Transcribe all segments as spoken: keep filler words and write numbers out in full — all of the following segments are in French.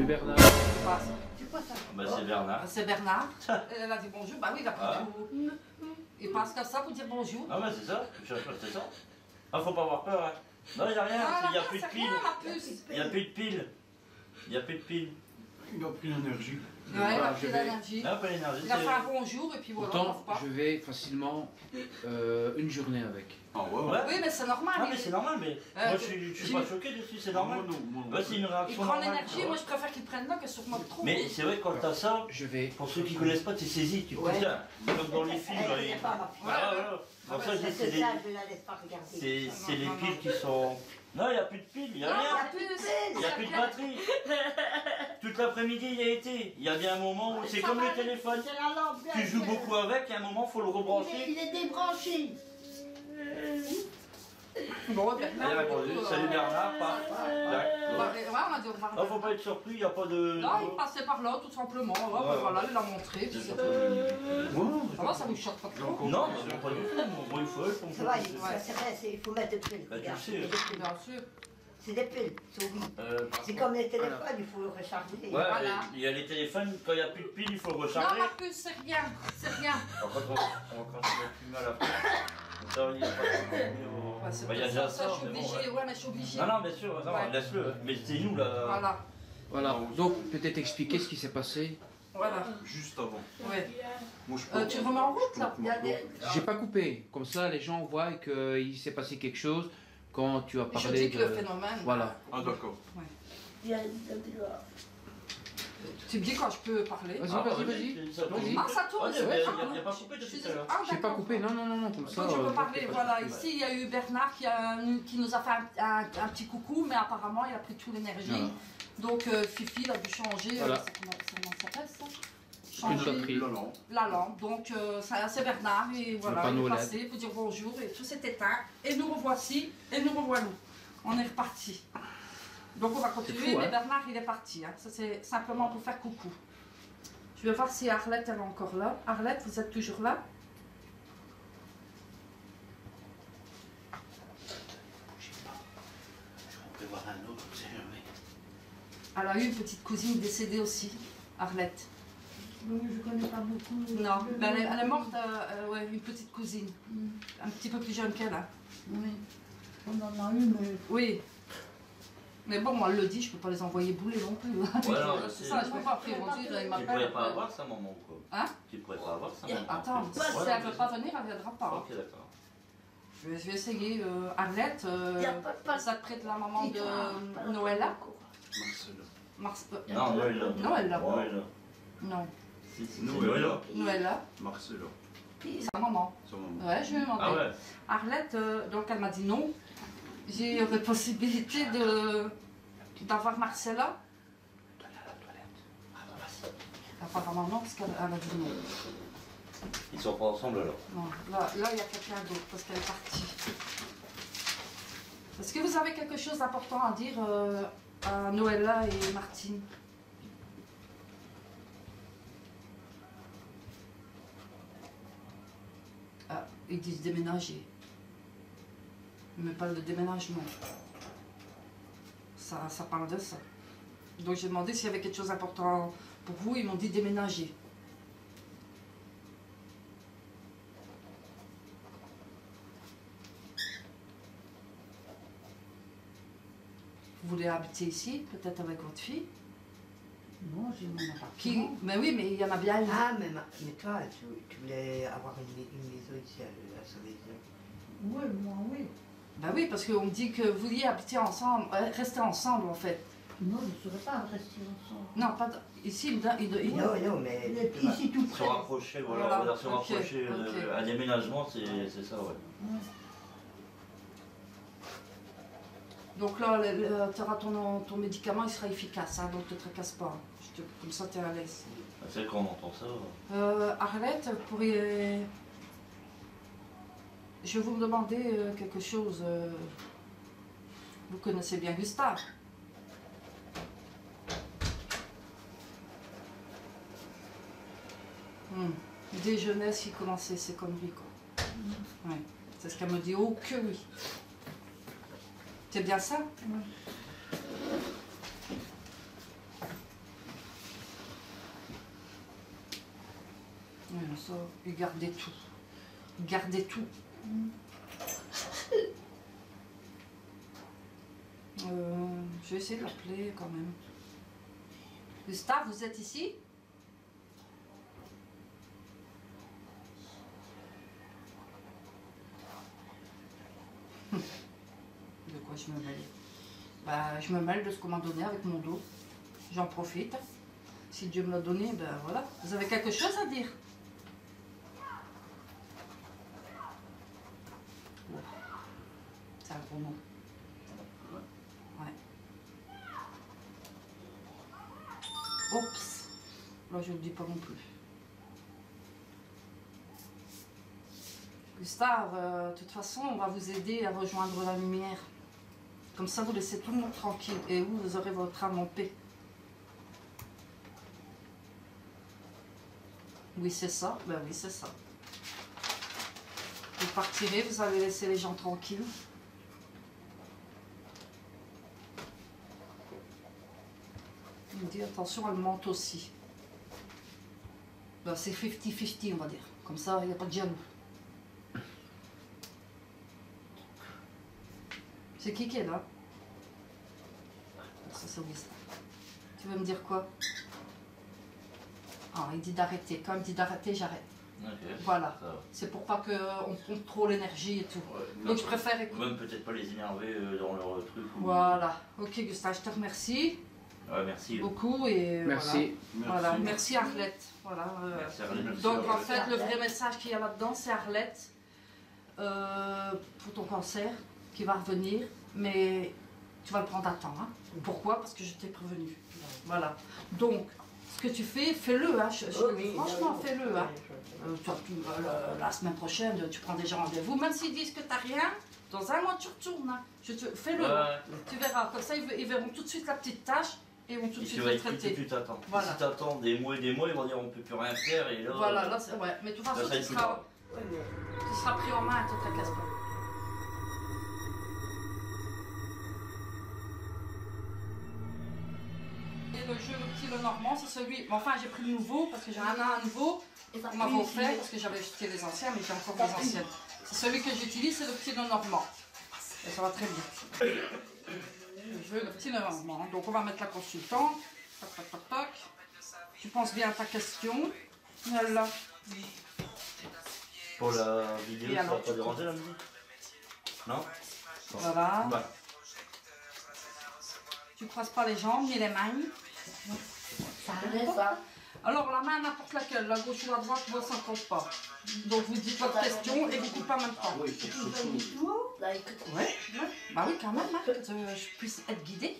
Bernard. C'est quoi ça? Bah, c'est Bernard. C'est Bernard. Elle a dit bonjour. Bah oui, d'après Ah. tout. Il passe comme ça pour dire bonjour. Ah, bah, c'est ça. C'est ça. Ah, faut pas avoir peur, hein. Non, il n'y a rien. Ah, Il n'y a là, plus de c'est piles. rien, la puce. Il n'y a plus de piles. Il n'y a plus de piles. Il a pris l'énergie. Ouais, il a Voilà, pris je vais- l'énergie. Ah, pas l'énergie. Il a c'est- fait un bonjour et puis voilà, on Pourtant, repart. je vais facilement euh, une journée avec. Ah ouais, ouais. Ouais. Oui, mais c'est normal. Ah, il- mais c'est normal, mais Euh, moi je suis, je suis pas choqué dessus, c'est normal. Moi non, moi non. Ouais, c'est une Il réaction prend normale. l'énergie, moi je préfère qu'il prenne là que sur moi trop. Mais c'est vrai que quand t'as ça, Je vais. pour ceux qui connaissent pas, tu saisis, tu Ouais. peux dire, comme dans les films. Elle, les- elle est pas ma fille. Voilà, voilà. Pour ça, je dis, C'est c'est ça, les, je la laisse pas regarder. c'est, c'est les non, piles non. qui sont. Non, il n'y a plus de piles, il n'y a Non, rien. la puce. Il n'y a plus de batterie. Toute l'après-midi, il y a été. Il y a bien un moment où c'est Ça comme va, le téléphone. C'est la lampe. Tu joues beaucoup avec, et à un moment, il faut le Il est, rebrancher. il est débranché. Bon, Bernard. Elle a répondu. euh, Salut Bernard, pas. Bah, ouais, on a dit au revoir. Non, faut pas être surpris, il n'y a pas de. Non, il passait par là, tout simplement. Hop, Ouais. voilà, il l'a montré. Puis c'est tout. Ouais, Ça va, ça vous choque pas trop? Non, mais pas du tout. Moi, il faut. il faut- Ça va, il faut, c'est vrai, c'est- il faut mettre des piles. Bah, tu Regarde, sais. c'est des piles. Bien sûr. C'est des piles, souris. Euh, par C'est contre- comme les téléphones, il faut le recharger. Ouais, Voilà. et il y a les téléphones, quand il n'y a plus de piles, il faut le Non, recharger. la puce, c'est rien. C'est rien. Alors, quand on, on va cracher la fumée à la fin. Comme ça, il n'y a pas de Ouais, c'est Bah, il y a pour déjà ça, ça, je suis mais bon, obligée. ouais. Ouais, mais je suis obligée. Non, non, bien sûr, non, Ouais. laisse-le. Mais c'est nous, là. Voilà. Voilà. Donc, peut-être expliquer ce qui s'est passé. Voilà. juste avant. Ouais. Moi, je Euh, tu remets en route là? Il y a des- J'ai pas coupé. Comme ça, les gens voient qu'il s'est passé quelque chose quand tu as Je parlé dis que de. le phénomène. Voilà. Ah, d'accord. il y a des- Tu me dis quand je peux parler. Vas-y, Ah, vas-y, vas-y, vas-y. ça tourne. Vas-y. Ah, ça tourne, Ah, c'est il y a- vrai. il y a- il y a pas coupé Je depuis suis tout à l'heure. Ah, J'ai pas d'accord. coupé, non, non, non, non, comme ça. Donc je euh, peux parler, je fais pas voilà. de- Ici, il y a eu Bernard qui, a, qui nous a fait un, un- un petit coucou, mais apparemment, il a pris toute l'énergie. Voilà. Donc, euh, Fifi, il a dû changer. Voilà. euh, ça, comment, comment ça s'appelle ça? Une Changer batterie. La lampe. la lampe. Donc, euh, ça, c'est Bernard. Et voilà, panneau il est L E D. passé pour dire bonjour. Et tout s'est éteint. Et nous revoici. Et nous revoilà. On est reparti. Donc, on va continuer. fou, hein. Mais Bernard, il est parti. Hein. Ça, c'est simplement pour faire coucou. Je vais voir si Arlette, elle est encore là. Arlette, vous êtes toujours là? On peut voir un autre, on sait jamais. Elle a eu une petite cousine décédée aussi, Arlette. Oui, je connais pas beaucoup. Non, mais elle, est, elle est morte, euh, euh, ouais, une petite cousine. Un petit peu plus jeune qu'elle. Hein. Oui. On en a eu, mais. Oui. Mais bon, moi, elle le dit, je peux pas les envoyer bouler non plus. non, c'est c'est- ça, je peux pas après. On dit, il Tu m'appelle. pourrais pas avoir sa maman, quoi. Hein? Tu pourrais pas avoir sa maman. Attends, Ouais, si non, elle mais veut pas venir, elle viendra pas. Ok, d'accord. Je vais, je vais essayer. Euh, Arlette, euh, Y a pas- pas- ça te prête la maman de euh, Noëlla? Marcella. Mars, euh, Non, Noël. Noël, là. Noël. Non, Si, si, Noël. Noël. Noëlla, Marcella. sa maman. Sa maman. Ouais, je vais demander. Ah ouais. Arlette, euh, donc elle m'a dit non. J'ai la possibilité de d'avoir Marcella. Apparemment non, parce qu'elle elle a dit non. Ils sont pas ensemble alors. Non, là, là il y a quelqu'un d'autre parce qu'elle est partie. Est-ce que vous avez quelque chose d'important à dire euh, à Noëlla et Martine? Ah, ils disent déménager. Mais pas le déménagement. Ça, ça parle de ça. Donc j'ai demandé s'il y avait quelque chose d'important pour vous. Ils m'ont dit déménager. Vous voulez habiter ici, peut-être avec votre fille? Non, j'ai mon appartement. Qui... Mais oui, mais il y en a bien une. Ah, mais, ma- mais toi, tu, tu voulais avoir une, mai- une maison ici à, à Saint-Mézin. Oui, moi, oui. Ben oui, parce qu'on me dit que vous vouliez habiter ensemble, euh, rester ensemble en fait. Non, je ne saurais pas rester ensemble. Non, pas d- ici, il, il, il- Non, non, mais. Il est ici tout Se près. rapprocher, voilà, Voilà, on va dire se ok, rapprocher. euh, ok. Un déménagement, c'est c'est ça, ouais. Donc là, tu auras ton, ton médicament, il sera efficace, hein, donc ne te tracasse pas. Je te, comme ça, tu es à l'aise. C'est quand on entend ça. Euh, Arlette, vous pourriez... Je vais vous demander euh, quelque chose. euh, Vous connaissez bien Gustave? Hmm. Dès jeunesse, il commençait ses conneries, quoi. Ouais. C'est ce qu'elle me dit. Oh, que oui. C'est bien ça? Ouais, ça, et gardez tout. Gardez tout. Euh, je vais essayer de l'appeler quand même. Gustave, vous êtes ici? De quoi je me mêle? Bah, je me mêle de ce qu'on m'a donné avec mon dos. J'en profite. Si Dieu me l'a donné, ben voilà. Vous avez quelque chose à dire? C'est un gros mot. Ouais. Oups. Là, je ne le dis pas non plus. Gustave, euh, de toute façon, on va vous aider à rejoindre la lumière. Comme ça, vous laissez tout le monde tranquille. Et vous, vous aurez votre âme en paix. Oui, c'est ça. Ben oui, c'est ça. Vous partirez, vous allez laisser les gens tranquilles. Il me dit, attention, elle mente aussi. Ben, c'est cinquante cinquante, on va dire. Comme ça, il n'y a pas de jaloux. C'est qui qui est là? Ça, c'est Gustave. Tu veux me dire quoi? Ah, il dit d'arrêter. Quand il dit d'arrêter, j'arrête. Okay. Voilà. C'est pour pas qu'on pompe trop l'énergie et tout. Ouais, Donc je préfère écouter. Même peut-être pas les énerver euh, dans leur truc. Ou... Voilà. Ok Gustave, je te remercie. Ouais, merci. Beaucoup et Merci. Voilà. Voilà. Merci Arlette. Voilà. euh, Merci, Arlette. Donc en fait, le vrai message qu'il y a là-dedans, c'est Arlette euh, pour ton cancer qui va revenir, mais tu vas le prendre à temps. Hein. Pourquoi? Parce que je t'ai prévenu. Voilà. Donc, ce que tu fais, fais-le. Hein. Je, je, Oh oui, franchement, oui, fais-le. oui, Hein. oui, Euh, toi, tu, euh, la semaine prochaine, tu prends déjà rendez-vous. Même s'ils disent que tu n'as rien, dans un mois, tu retournes. Hein. Je te, fais-le. Ouais. Tu verras. Comme ça, ils, ils verront tout de suite la petite tâche et ils vont tout de Et suite tu vas le être plus, traiter. plus t'attends. Voilà. Si t'attends des mois et des mois, ils vont dire on peut plus rien faire et là. Voilà, là, c'est- ouais. Mais de toute là, façon, ça va tu être plus seras, grave. oui, mais- tu seras pris en main, tu ne te tracasses pas. Et le jeu, le petit, le normand, c'est celui. Mais enfin, j'ai pris le nouveau parce que j'ai un à nouveau. On m'avait offert parce que j'avais jeté les anciens, mais j'ai encore les anciennes. C'est celui que j'utilise, c'est le petit le normand. Et ça va très bien. Le jeu, le petit le normand. Donc on va mettre la consultante. Tac, tac, tac, tac. Tu penses bien à ta question. Voilà. Pour la vidéo, Et ça va alors, pas déranger la musique? Non? Voilà. Bah. Tu croises pas les jambes ni les mains. Ça reste ça. Alors la main n'importe laquelle, la gauche ou la droite, moi ça ne compte pas. Donc vous dites votre question et vous coupez en même temps. Oui, pour Vous ce avez dit chose. tout? Là, écoute, Ouais, ouais. Bah oui quand même, hein, que je puisse être guidée.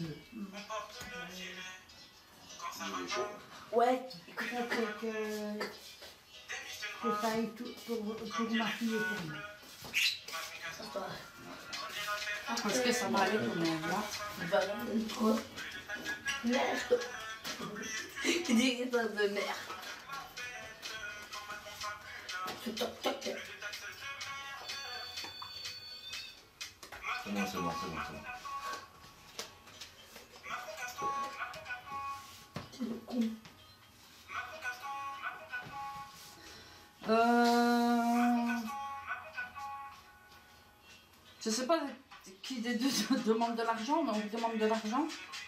ouais, Que, que, que, que ça aille tout pour, pour ma fille et pour moi. Est-ce que ça va aller pour moi là? voilà, trop. Merde. Il dit que ça de merde. C'est toc toc. C'est bon, c'est bon, c'est bon, c'est bon. C'est le con. Euh... Je sais pas qui des deux demande de l'argent, mais on vous demande de l'argent.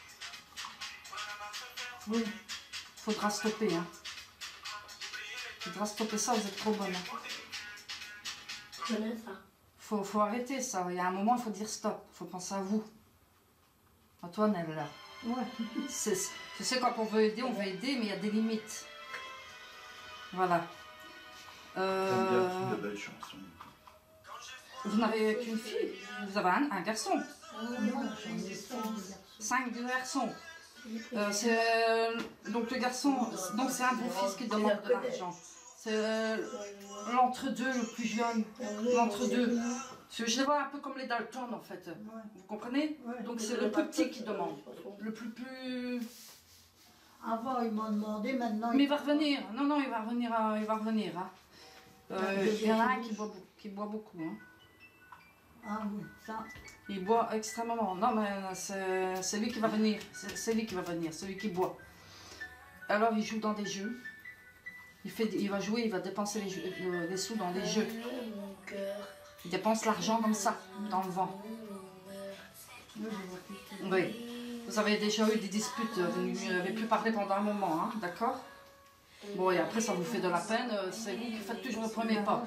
Oui, faudra stopper. Hein. Faudra stopper ça, vous êtes trop bonne. Hein. Je connais ça. Faut, faut arrêter ça. Il y a un moment, il faut dire stop. Il faut penser à vous. À toi, Nel, là. Ouais. C'est, tu sais, quand on veut aider, on veut aider, mais il y a des limites. Voilà. J'aime Euh, bien de belles chansons. vous n'avez qu'une fille. Vous avez un, un garçon. Ah non, j'en ai cinq de garçons. Cinq de garçons. Euh, c'est, euh, donc le garçon, donc c'est un beau fils qui demande de l'argent. C'est euh, l'entre-deux, le plus jeune. L'entre-deux. Je je les vois un peu comme les Dalton en fait. Vous comprenez? Ouais. Donc c'est le plus petit qui demande. Le plus plus. Avant, ils m'ont demandé, maintenant... Mais il va revenir. Non, non, il va revenir. euh, Il va revenir. Hein. Euh, il y en a un qui boit, beau- qui boit beaucoup. Hein. Ah oui, ça... Il boit extrêmement. Non, mais c'est c'est lui qui va venir. C'est c'est lui qui va venir, celui qui boit. Alors il joue dans des jeux. Il, fait, il va jouer, il va dépenser les, jeux- euh, les sous dans des jeux. Mon cœur. Il dépense l'argent comme ça, dans le vent. Moi, je vois plus que- Oui. Vous avez déjà eu des disputes, euh, vous n'avez plus parlé pendant un moment, hein, d'accord? Bon, et après, ça vous fait de la peine, euh, c'est vous qui faites toujours le premier pas.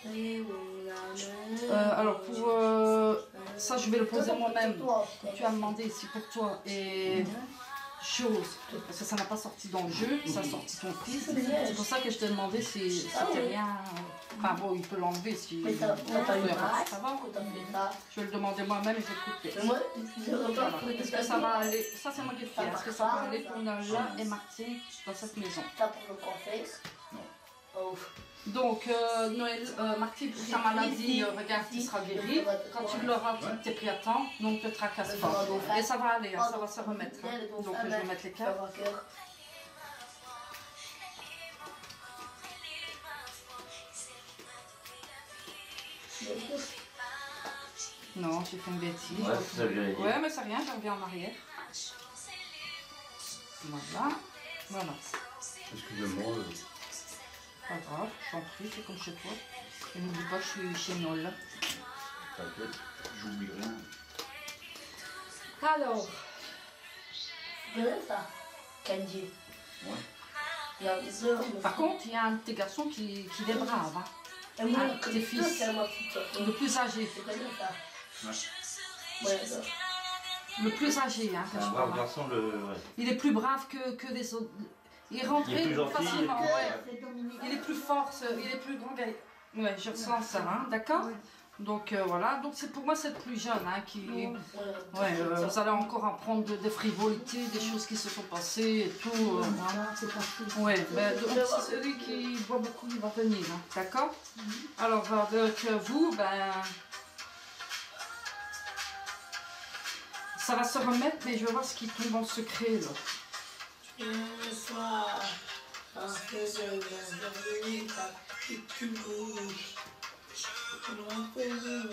Euh, alors, pour euh, ça, je vais le poser moi-même. Tu as demandé ici pour toi. Et chose, parce que ça n'a pas sorti dans le jeu, ça a sorti ton fils. C'est pour ça que je t'ai demandé si c'était rien. Enfin bon, il peut l'enlever si. Mais t'as t'as pas eu Ça mal va. quand t'as fait ça. Je vais le demander moi-même et je vais le couper. Mais moi, je Voilà. repars Est-ce que ça va aller? Ça, c'est moi qui le fais. Est-ce que ça va aller pour Nala et Martine dans cette maison? Ça pour le confesse. Oh. Donc, euh, Noël, euh, Martine, pour ta maladie, euh, regarde, tu seras guéri. Quand tu l'auras, tu t'es pris à temps, donc ne te tracasse pas. Et ça va aller, hein, ça va se remettre. Hein. Donc, je vais mettre les cartes. Non, j'ai fait une bêtise. Ouais, c'est ça que j'allais dire. Ouais, mais c'est rien, je reviens en arrière. Voilà. Voilà. Excusez-moi. euh, Pas grave, j'en prie, c'est comme chez toi. Et n'oublie pas que je suis chez Nol. T'inquiète, j'oublie rien. Alors, C'est ça, Kenji. Ouais. Il y a des heures. par contre, il y a un de tes garçons qui, qui est brave. Hein. Et moi, Ah, que tes tu fils. peux faire ma petite Le plus âgé. C'est comme ça. Ouais. Ouais, ça. Le plus âgé, hein, que Un je brave vois. garçon, le. Ouais. Il est plus brave que, que les autres. Il est rentré Il est plus gentil, facilement, il est plus- ouais. C'est Dominique. Il est plus fort, ce- il est plus grand. gars. Ouais, je ressens ça, hein, d'accord? Ouais. Donc euh, voilà, donc c'est pour moi c'est le plus jeune hein, qui. Ouais. Ouais, euh, vous allez encore apprendre de- des frivolités, des choses qui se sont passées et tout. euh, hein. Voilà, c'est parti. Ouais, mais donc c'est celui qui boit beaucoup, il va venir, hein, d'accord? Alors avec euh, vous, ben. Ça va se remettre, mais je vais voir ce qui tombe en secret là. Un soir, un peu de la ta petite bouche. Un peu de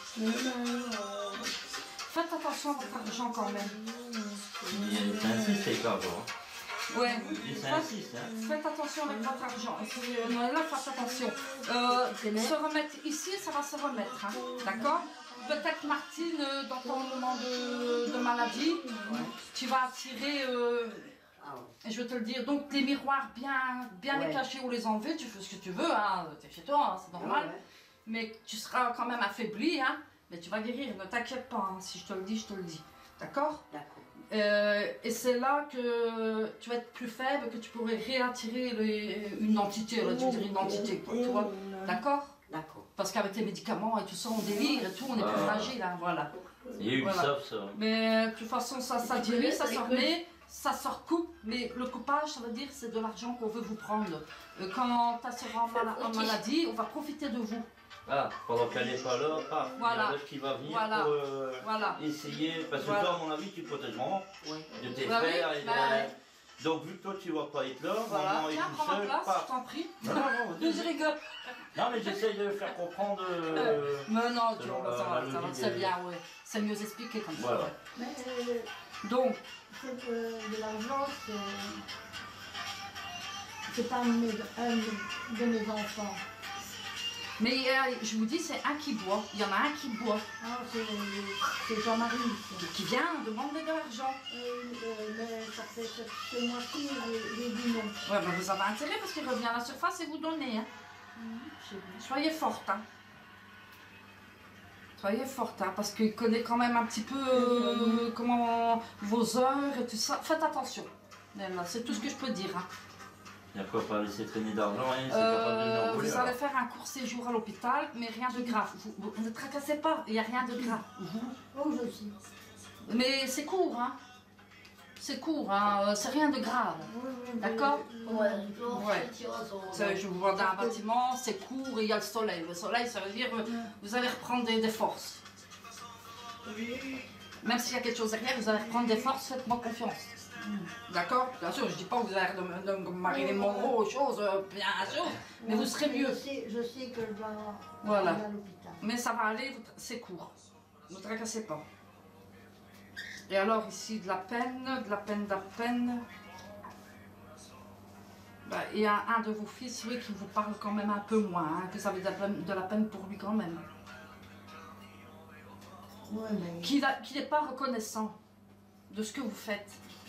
Faites attention à votre argent quand même. Il insiste avec l'argent. hein. Ouais. Il Faites, insiste. Hein. faites attention avec votre argent. Et puis, euh, Noël, là, faites attention. Euh, se remettre ici, ça va se remettre. Hein. D'accord? Peut-être Martine, euh, dans ton moment de, de maladie, tu vas attirer, euh, et je vais te le dire, donc des miroirs bien, bien Ouais. les cacher ou les enlever, tu fais ce que tu veux, hein, t'es chez toi, hein, c'est normal. Ouais, ouais. Mais tu seras quand même affaibli, hein, mais tu vas guérir, ne t'inquiète pas, hein, si je te le dis, je te le dis. D'accord? D'accord. Euh, et c'est là que tu vas être plus faible, que tu pourrais réattirer les- une entité, là, tu veux dire une entité, quoi, tu vois? D'accord? D'accord. Parce qu'avec les médicaments et tout ça, on délire et tout, on est plus Ah. fragile, hein, voilà. Il y a eu Voilà. du soft, ça. Mais de toute façon, ça, ça dirait, ça se remet, ça se recoupe, mais le coupage, ça veut dire c'est de l'argent qu'on veut vous prendre. Euh, Quand ta sera en, mala- en maladie, on va profiter de vous. Ah, pendant qu'elle n'est pas là, paf, Voilà. il y en a d'autres qui va venir Voilà. pour euh, Voilà. essayer. Parce que Voilà. toi, à mon avis, tu protèges vraiment Oui. de tes Bah oui, frères. et de- bah ouais. Donc, vu que toi, tu ne vas pas être là, Voilà, maman est tiens, toute prends ma seule, place, paf. je t'en prie. Non, non, non, Je rigole. non, mais j'essaye de faire comprendre. euh, Mais non, tu selon vois, la- ça la va, ça va, logique c'est des- bien, ouais. C'est mieux expliqué comme ça. Voilà. ouais. Mais euh, Donc, c'est, euh, de l'argent, c'est. C'est pas un de mes, un de mes enfants. mais euh, je vous dis, c'est un qui boit. Il y en a un qui boit, Ah, c'est, c'est Jean-Marie. ça. qui vient demander de l'argent. Euh, euh, mais ça fait ce ce mois-ci, j'ai j'ai dit non. Ouais, mais vous avez intérêt parce qu'il revient à la surface et vous donnez. Hein. Soyez forte. Hein. Soyez forte, hein, parce qu'il connaît quand même un petit peu euh, comment vos heures et tout ça. Faites attention. Là, c'est tout ce que je peux dire. Hein. Il n'y a quoi pas laisser traîner d'argent, hein, c'est capable de Euh, nous envoler. vous allez faire un court séjour à l'hôpital, mais rien de grave. Vous, vous ne tracassez pas, il n'y a rien de grave. Oh, je sais. Mais c'est court, hein. C'est court, hein. euh, c'est rien de grave. Oui, oui, mais- D'accord. Ouais, Ouais. Ça, je vous vois dans un bâtiment, c'est court et il y a le soleil. Le soleil, ça veut dire que vous allez reprendre des, des forces. Même s'il y a quelque chose derrière, vous allez reprendre des forces, faites-moi confiance. D'accord? Bien sûr, je dis pas que vous allez de, de, de Marilyn Monroe ou chose, euh, bien sûr, mais vous serez mieux. Je sais, je sais que je dois Voilà. aller à l'hôpital. Mais ça va aller, vous- c'est court. Ne tracassez pas. Et alors ici, de la peine, de la peine, de la peine. Ben, il y a un de vos fils, oui, qui vous parle quand même un peu moins, hein, que ça avait de la peine, de la peine pour lui quand même. Ouais, mais... Qu'il n'est pas reconnaissant de ce que vous faites.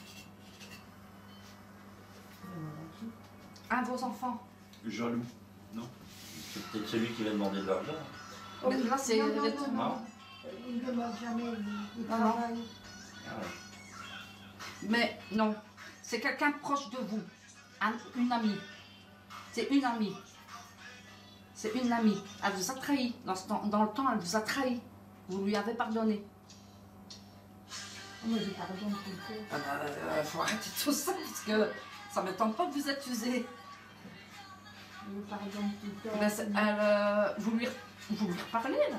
Un de vos enfants. Jaloux. Non. C'est peut-être celui qui va demander de l'argent. Oh, Mais là, c'est non, non, les- non, non. Il ne demande jamais, il, il Non, non. travaille. Ah ouais. Mais non, c'est quelqu'un proche de vous. Un- une amie. C'est une amie. C'est une amie. Elle vous a trahi. Dans, ce temps- dans le temps, elle vous a trahi. Vous lui avez pardonné. Moi, je pardonne tout le temps. Ah bah, euh, faut arrêter tout ça parce que ça ne m'étonne pas que vous êtes usé. Je pardonne tout le temps. Mais c'est- elle, euh, vous, lui, vous lui reparlez là.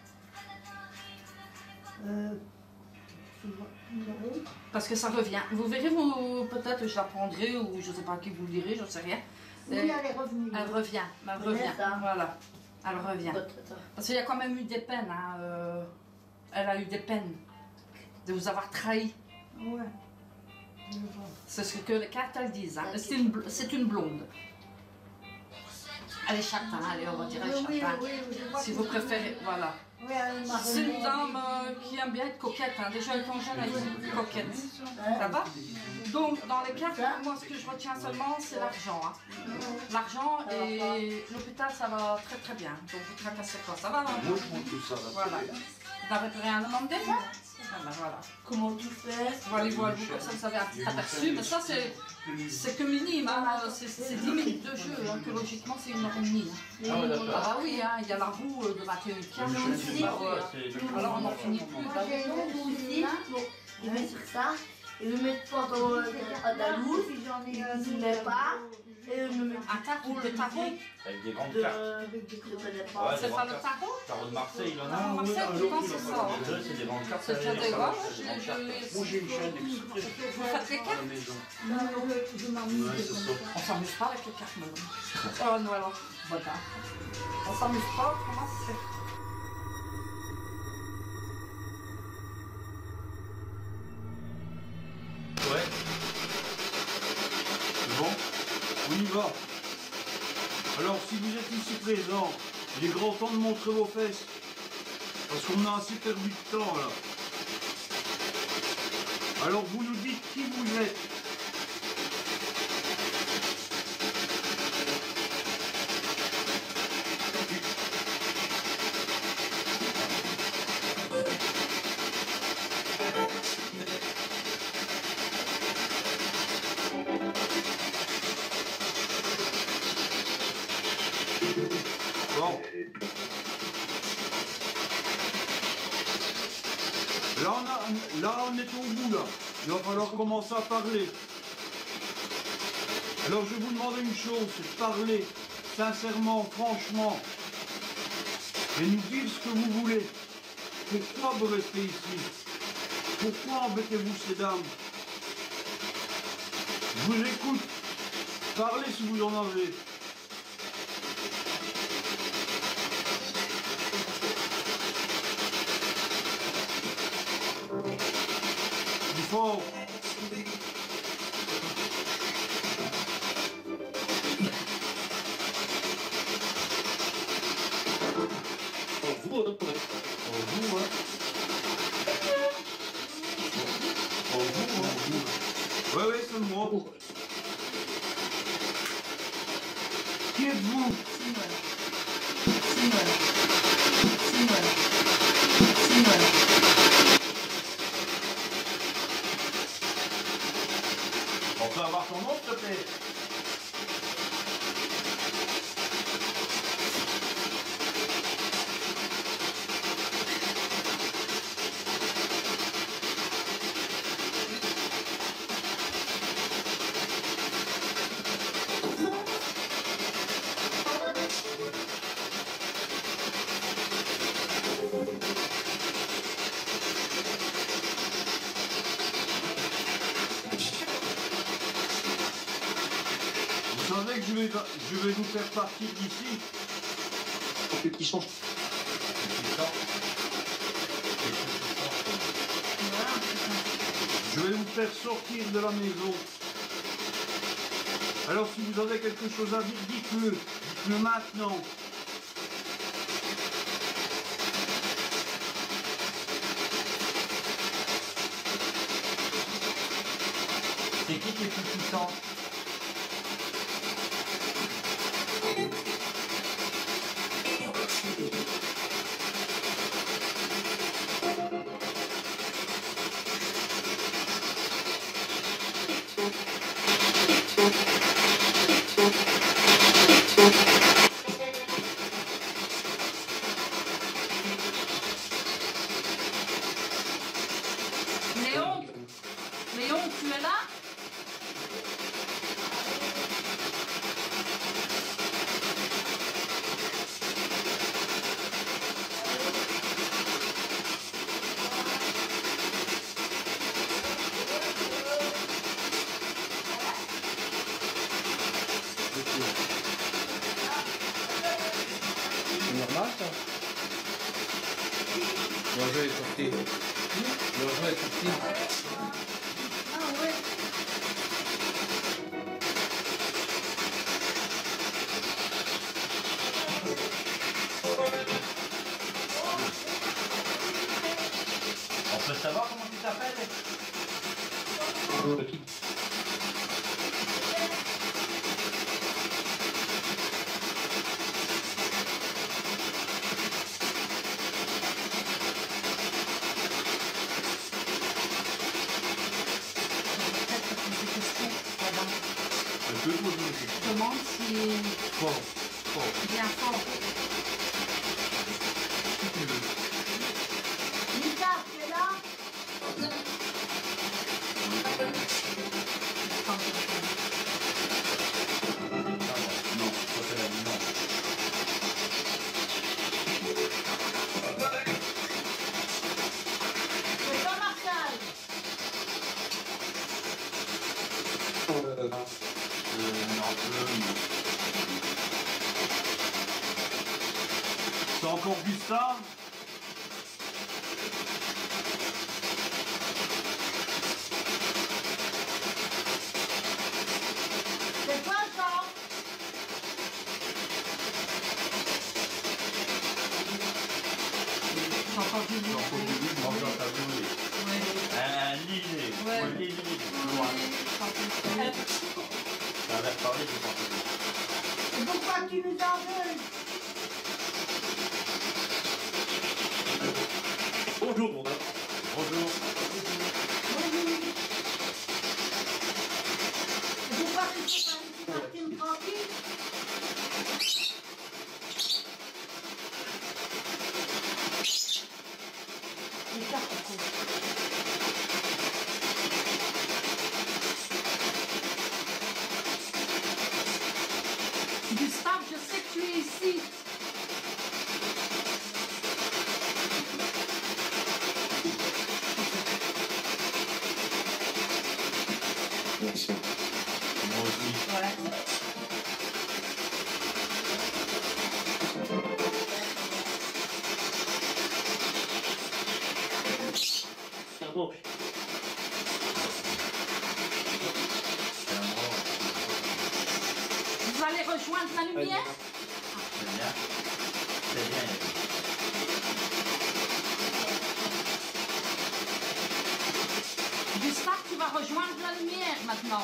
Euh, je vois- non. Parce que ça revient. Vous verrez, vous peut-être je l'apprendrai ou je ne sais pas à qui vous le direz, je ne sais rien. Oui, Euh, elle est revenue. Elle revient, elle Ouais, revient. ça. Voilà, elle revient. Parce qu'il y a quand même eu des peines. Hein, euh, elle a eu des peines de vous avoir trahi. Ouais. Je vois. C'est ce que les cartes elles disent. Hein. C'est une, bl- c'est une blonde. Elle est chatte, hein, allez, on va dire elle est Oui, oui, chatte. hein. oui, oui, je vois Si que vous c'est- préférez, voilà. Oui, elle m'a C'est une remis. dame euh, qui aime bien être coquette. Hein. Déjà, étant jeune, elle est coquette. Ça va? Donc, dans les cartes, moi, ce que je retiens seulement, c'est l'argent. Hein. L'argent et l'hôpital, ça va très très bien. Donc, vous tracassez pas. Ça va, hein? Moi, je montre tout ça. là. Voilà. Vous n'avez plus rien à demander? Ah ben voilà. Comment tu fais? Voilà, voilà, vous, comme ça, vous avez un petit aperçu. Mais ça, c'est c'est que minime. Hein. C'est c'est dix minutes de jeu. Hein, que logiquement, c'est une heure et demie. Hein. Ah ouais, d'accord. Ah bah oui, hein, il y a la roue euh, de vingt et un piastres. Bah ouais, c'est- Alors, on n'en finit plus. Moi, Bah j'ai oui. une Vous aussi, là. bon, il met sur ça, il le met pendant euh, à la louche, Puis j'en ai il un ne autre. met pas, et il me met Un tarot, le tarot, Avec des grandes de... cartes. Je connais Ouais, pas. des c'est pas grandes le cartes. tarot? Tarot de Marseille, il en a Ah, un. Marseille, je pense que c'est ça. hein. Deux, c'est des grandes cartes. C'est déjà avec des ça, grands. c'est des grandes cartes. Moi, j'ai une chaîne exprès Vous faites les à la cartes? maison. Non, je, je m'amuse Ouais, c'est comme ça. On s'amuse pas avec les cartes, madame. Oh non, alors, voilà. On s'amuse pas, comment c'est? Ouais. C'est bon? On y va. Alors, si vous êtes ici présent, il est grand temps de montrer vos fesses. Parce qu'on a assez perdu de temps, là. Alors, vous nous dites qui vous êtes. Bon. Là on, a, là, on est au bout, là. Il va falloir commencer à parler. Alors, je vais vous demander une chose, c'est de parler sincèrement, franchement, et nous dire ce que vous voulez. Pourquoi vous restez ici? Pourquoi embêtez-vous ces dames? Je vous écoute. Parlez si vous en avez. Du fort. Au vous, hein. Au vous, hein. Au vous, hein. Ouais, ouais, c'est moi. Qui êtes-vous? On peut avoir ton nom, s'il te plaît? Vous savez que je vais, je vais vous faire partir d'ici. Qui change. Je vais vous faire sortir de la maison. Alors si vous avez quelque chose à dire, dites-le. Dites-le maintenant. C'est qui qui est plus puissant? Léon, Léon, tu es là? C'est normal ça? L'enjeu est sorti. L'enjeu est sorti. Ah ouais. On peut savoir comment tu t'appelles? Je peux poser une question. Je demande si Fort, fort. bien fort. Si tu veux. Lisa, tu es là? Non, ça fait la non. C'est pas Marshall. Euh, non, euh, non. C'est encore Gustave? C'est quoi ça? J'ai entendu J'ai dire. encore du bruit, moi j'ai entendu. Un Lilé. Ouais. Oui, Lilé. Oui, j'ai entendu. Ça avait parlé, j'ai pas entendu. Et pourquoi tu nous en veux? Bonjour, bonjour. Bonjour. Oui. Et pourquoi tu ne fais pas laisser Martine tranquille? C'est ça pourquoi. Gustave, je sais que tu es ici. Moi aussi. Ouais. Bravo. Vous allez rejoindre la lumière? C'est bien. C'est bien. Gustave, tu vas rejoindre la lumière maintenant.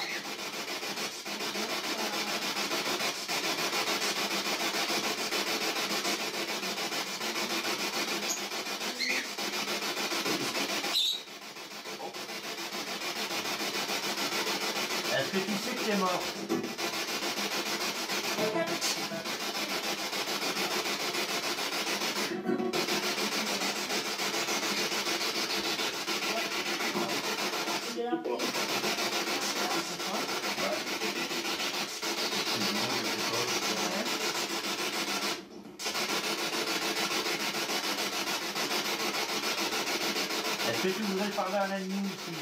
Est-ce que tu sais que t'es mort? Est-ce que tu voudrais parler à un ami ici?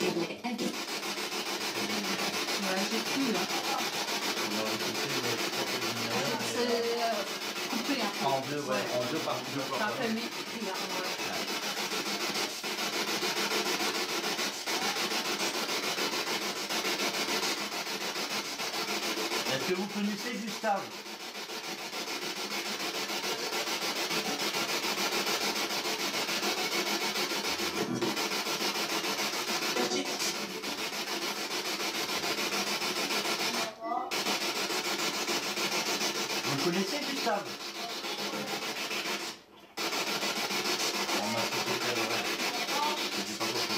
Ouais, j'ai cru, hein. C'est euh, coupé un peu. En deux, ouais, en deux par deux. Ça fait mi. Là, ouais. Est-ce que vous connaissez Gustave? Vous connaissez Gustave? On m'a tout fait faire, ouais. J'ai pas compris.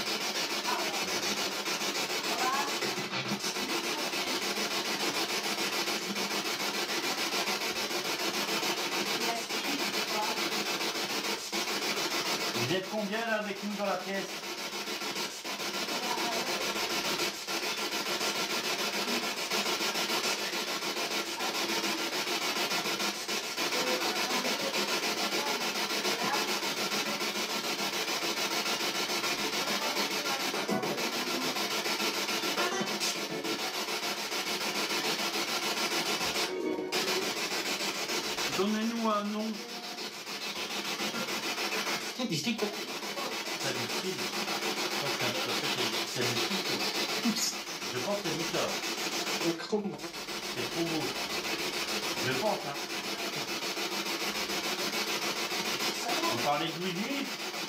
Vous êtes combien là avec nous dans la pièce? Donnez-nous un nom. C'est distinct. Ça distinct. C'est distinct. Je pense que c'est Victor. C'est trop beau. Je pense, hein. On parlait de Louis.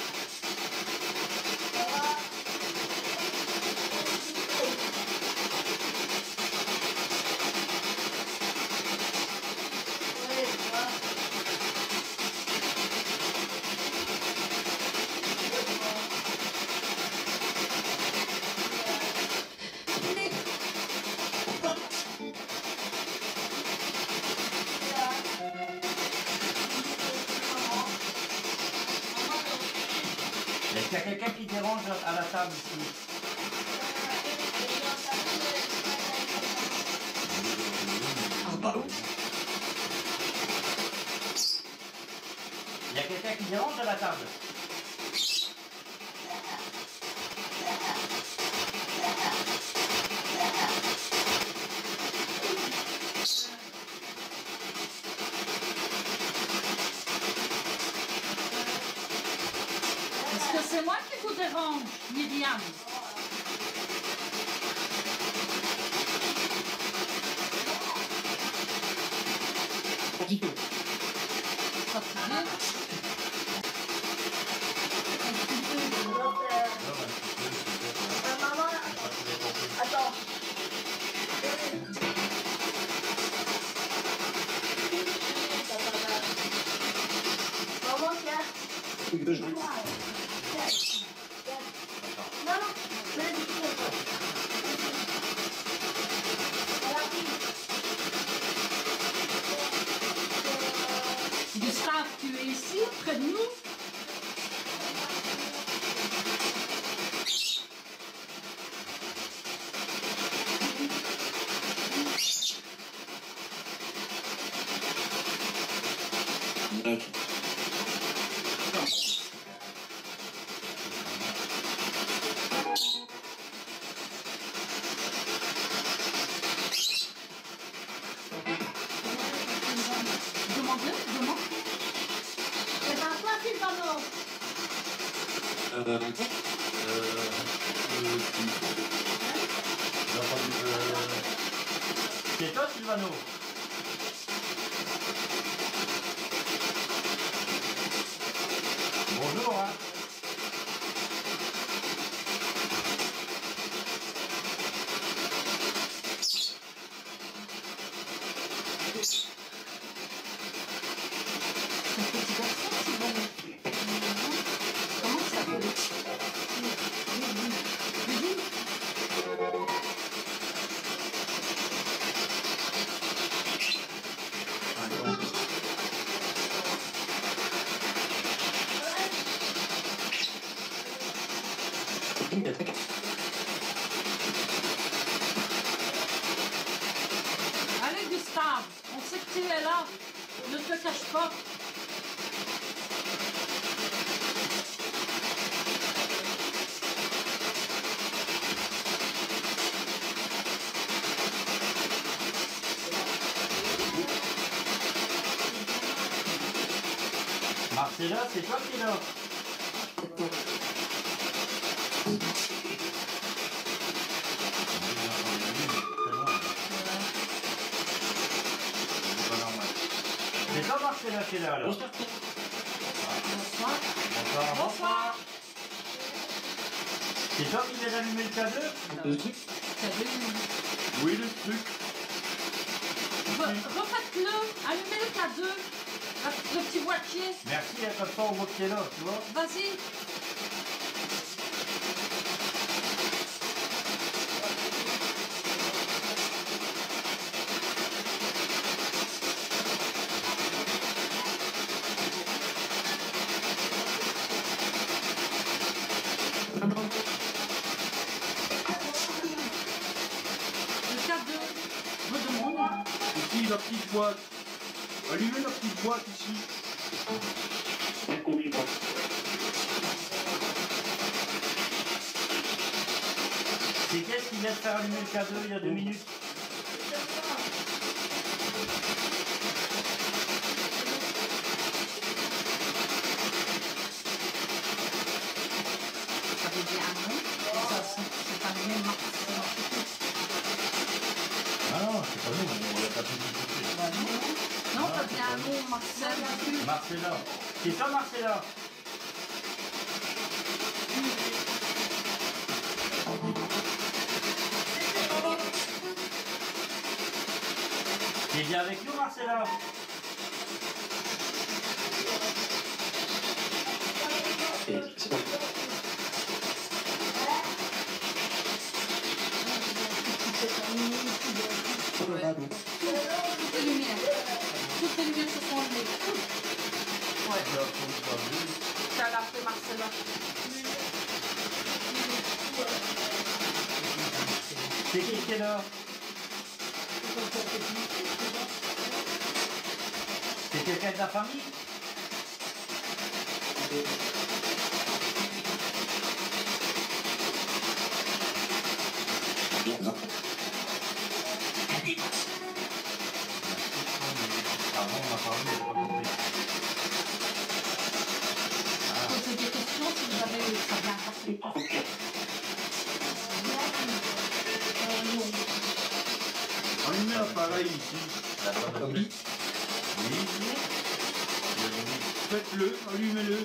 Est-ce qu'il y a quelqu'un qui dérange à la table ici? Il y a quelqu'un qui dérange à la table? Est-ce que c'est moi qui vous dérange, Myriam? Fatigué. Fatigué? Maman, attends. Maman, tiens. Deux jours. Non, non, je l'ai dit. Gustave, tu es ici, près de nous? Demandez, demande. C'est pas toi, Sylvano. Euh, Euh, euh, j'ai entendu, euh, c'est toi, Sylvano? Bonjour, hein. Comment ça s'appelle? Allez, Gustave, on sait que tu es là. Ne te cache pas. Marcella, c'est toi qui es là. C'est toi Marcella qui est là alors. Bonsoir. Bonsoir. Bonsoir. C'est toi qui viens d'allumer le K deux? Le truc. Oui, le truc. Re- Refaites-le, allumez le K deux, le petit boîtier, Merci, à comme ça on voit que t'es là, tu vois. vas-y. Le K deux, je demande. Ici, la petite boîte. Allumez la petite boîte ici. C'est qu'est-ce qui vient de faire allumer le K deux il y a deux minutes? Ça veut dire un nom, ça c'est pas le même Marcella. Ah non, c'est pas nous, on l'a pas tout dit. Non, ça dit un nom Marcel. Marcella. C'est toi Marcella? T'es bien avec nous Marcella? Toutes les lumières, toutes les lumières se sont allumées. Ouais, c'est à la fait Marcella. C'est qui qui est là? C'est quelqu'un de la famille? Posez des questions si vous avez ça vient passer. Allumez l'appareil ici. Oui. Faites-le, allumez-le.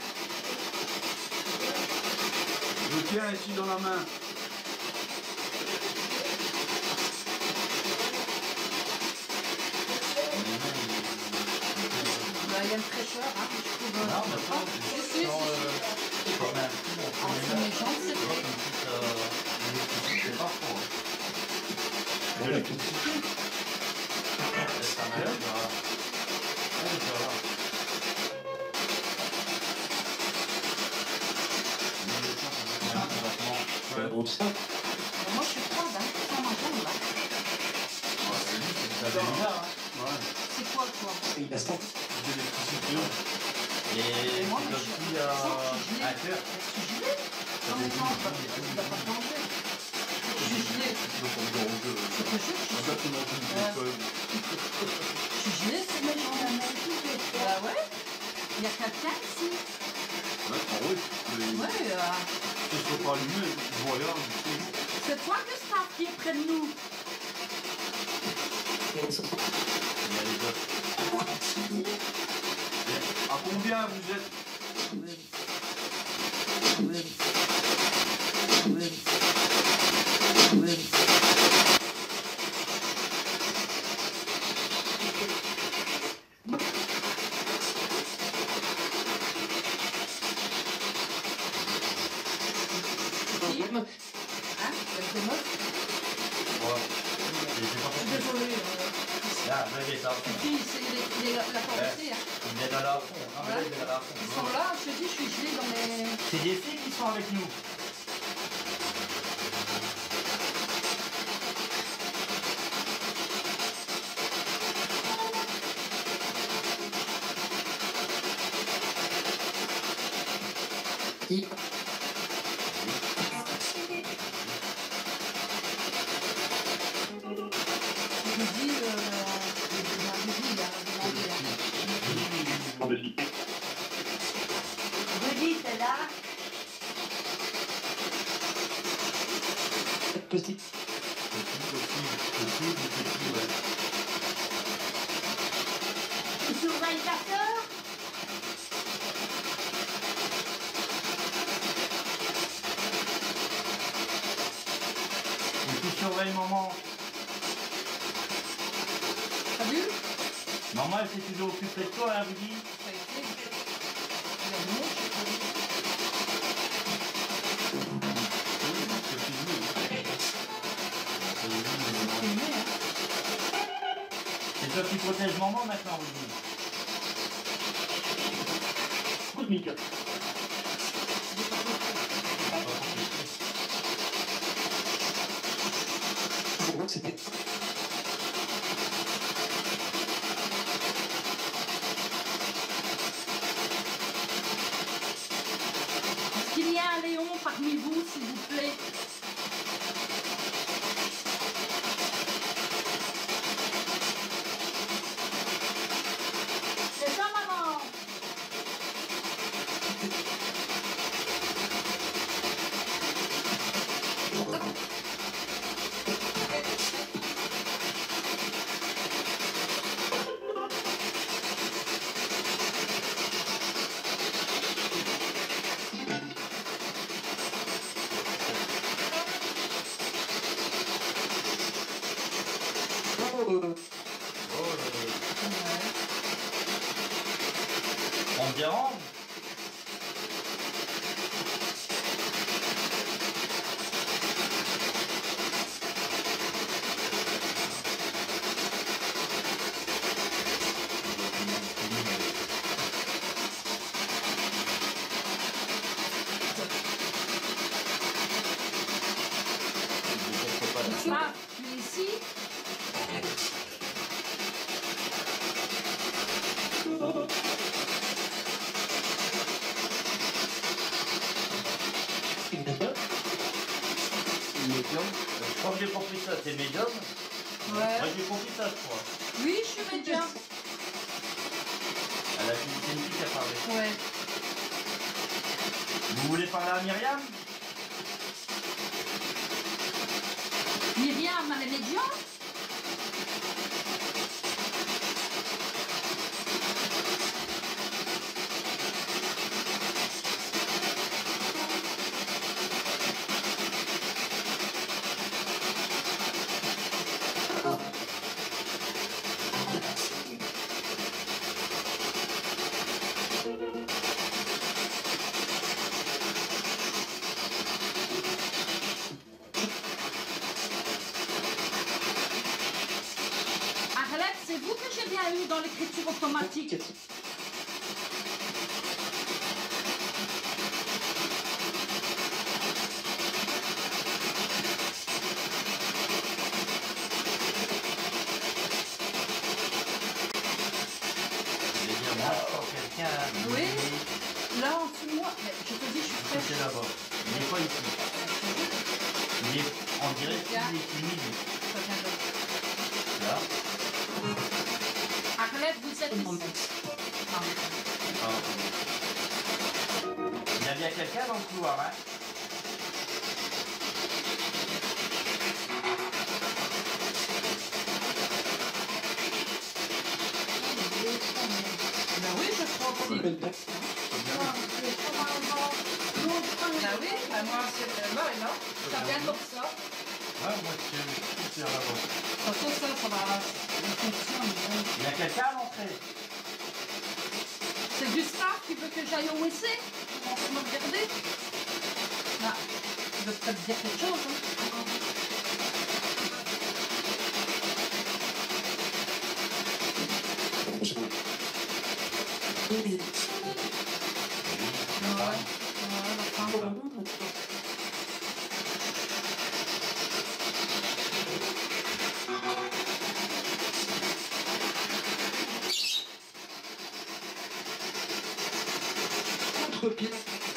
Je le tiens ici dans la main. Il y a une fraîcheur, hein, je trouve. Non, mais Ah, si, si, si. En fumée, c'est fait. De l'électricité. Bon, ça. Moi, je suis froide, hein, ça m'entend, là. C'est quoi, toi? Il reste Et Moi, c'est mais comme je- s'il y a je suis gelée. un cœur. Je suis gelée. Non, mais non, il va pas changer. Je suis gelée. Je te jure, je suis Je suis gelée, c'est mes jambes. Bah ouais. Il y a quelqu'un ici. Ouais, euh, Ce ne soit pas allumé, voyage. c'est toi, Gustave, qui est près de nous. Il y a les autres. À combien vous êtes? Hein? Elle te moque? Ouais. Et j'ai pas compris. Désolée. Là, là, il est là. Et puis, c'est il est la portée. Hein. Il est là à fond. Non, mais là, il est là à fond. Ils sont là, je te dis, je suis gelée dans mes... C'est des filles qui sont avec nous. Qui? Je lui dis, euh, je lui dis, il a demandé. Hein. Petit. Petit, petit, petit, petit, ouais. Tu surveilles ta sœur? Et tu surveilles maman. T'as vu? Maman, elle s'est toujours occupée de toi, hein, vous dites? Ça a été. Il a une mouche, je sais C'est toi qui protège maman maintenant, vous dites? Cosmique. Pour moi, c'était. Est-ce qu'il y a un Léon parmi vous, s'il vous plaît? C'est ça, maman? On me dérange? Ah, tu es ici? Médium. Je crois que j'ai compris ça, c'est médium? Ouais. Ouais, j'ai compris ça, je crois. Oui, je suis médium. Elle a une c'est une fille qui a parlé. Ouais. Vous voulez parler à Myriam? Myriam, elle est médium? Arlette, c'est vous que j'ai bien eu dans l'écriture automatique. Je vais dire, moi, je sens quelqu'un. Oui. Là, en dessous de moi, mais je te dis, je suis fraîche. C'est là-bas. Il n'est pas ici. Il est, on dirait qu'il est timide. Ça vient de- Là. Arlette, vous êtes ici. Ah. Ah. Il y a bien quelqu'un dans le couloir, hein? Ben oui, je crois aussi. Ben oui, ben moi, c'est là et là. Ça vient comme ça. Ouais, moi, je suis là-bas. De toute façon, ça, ça va. Ça fonctionne. bon. Il y a quelqu'un à l'entrée. C'est Gustave qui veut que j'aille au W C. On va me regarder. Ah, il veut peut-être dire quelque chose. Hein. Ouais, ouais, la femme. Contre-pied.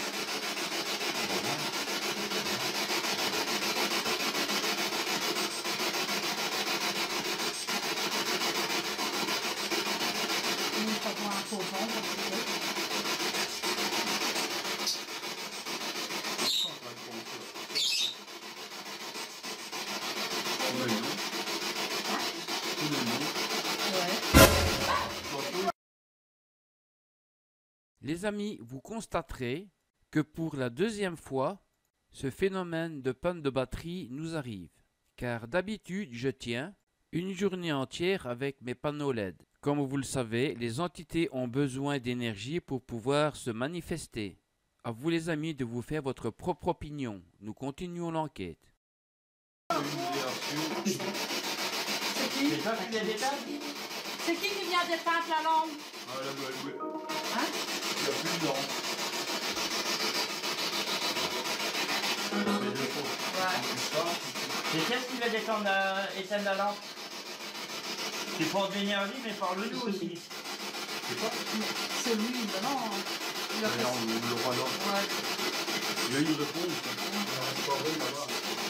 Nous avons un faux vent, parce que- Tous les noms. Tous les noms. Ouais. Les amis, vous constaterez que pour la deuxième fois, ce phénomène de panne de batterie nous arrive. Car d'habitude, je tiens une journée entière avec mes panneaux L E D. Comme vous le savez, les entités ont besoin d'énergie pour pouvoir se manifester. À vous les amis de vous faire votre propre opinion. Nous continuons l'enquête. C'est qui C'est toi qui l'as déteint? C'est qui qui vient d'éteindre la lampe? Ah là, bah, ouais. Hein? Il n'y a plus de dents. Mais je trouve. Ouais. C'est qu'est-ce qui va détendre la... éteindre la lampe? C'est pour de l'énergie, mais parle-nous aussi. C'est quoi? C'est lui, ben non. Il a fait Regarde, on le roi là. Ouais. Il y a une réponse. C'est pas vrai là-bas.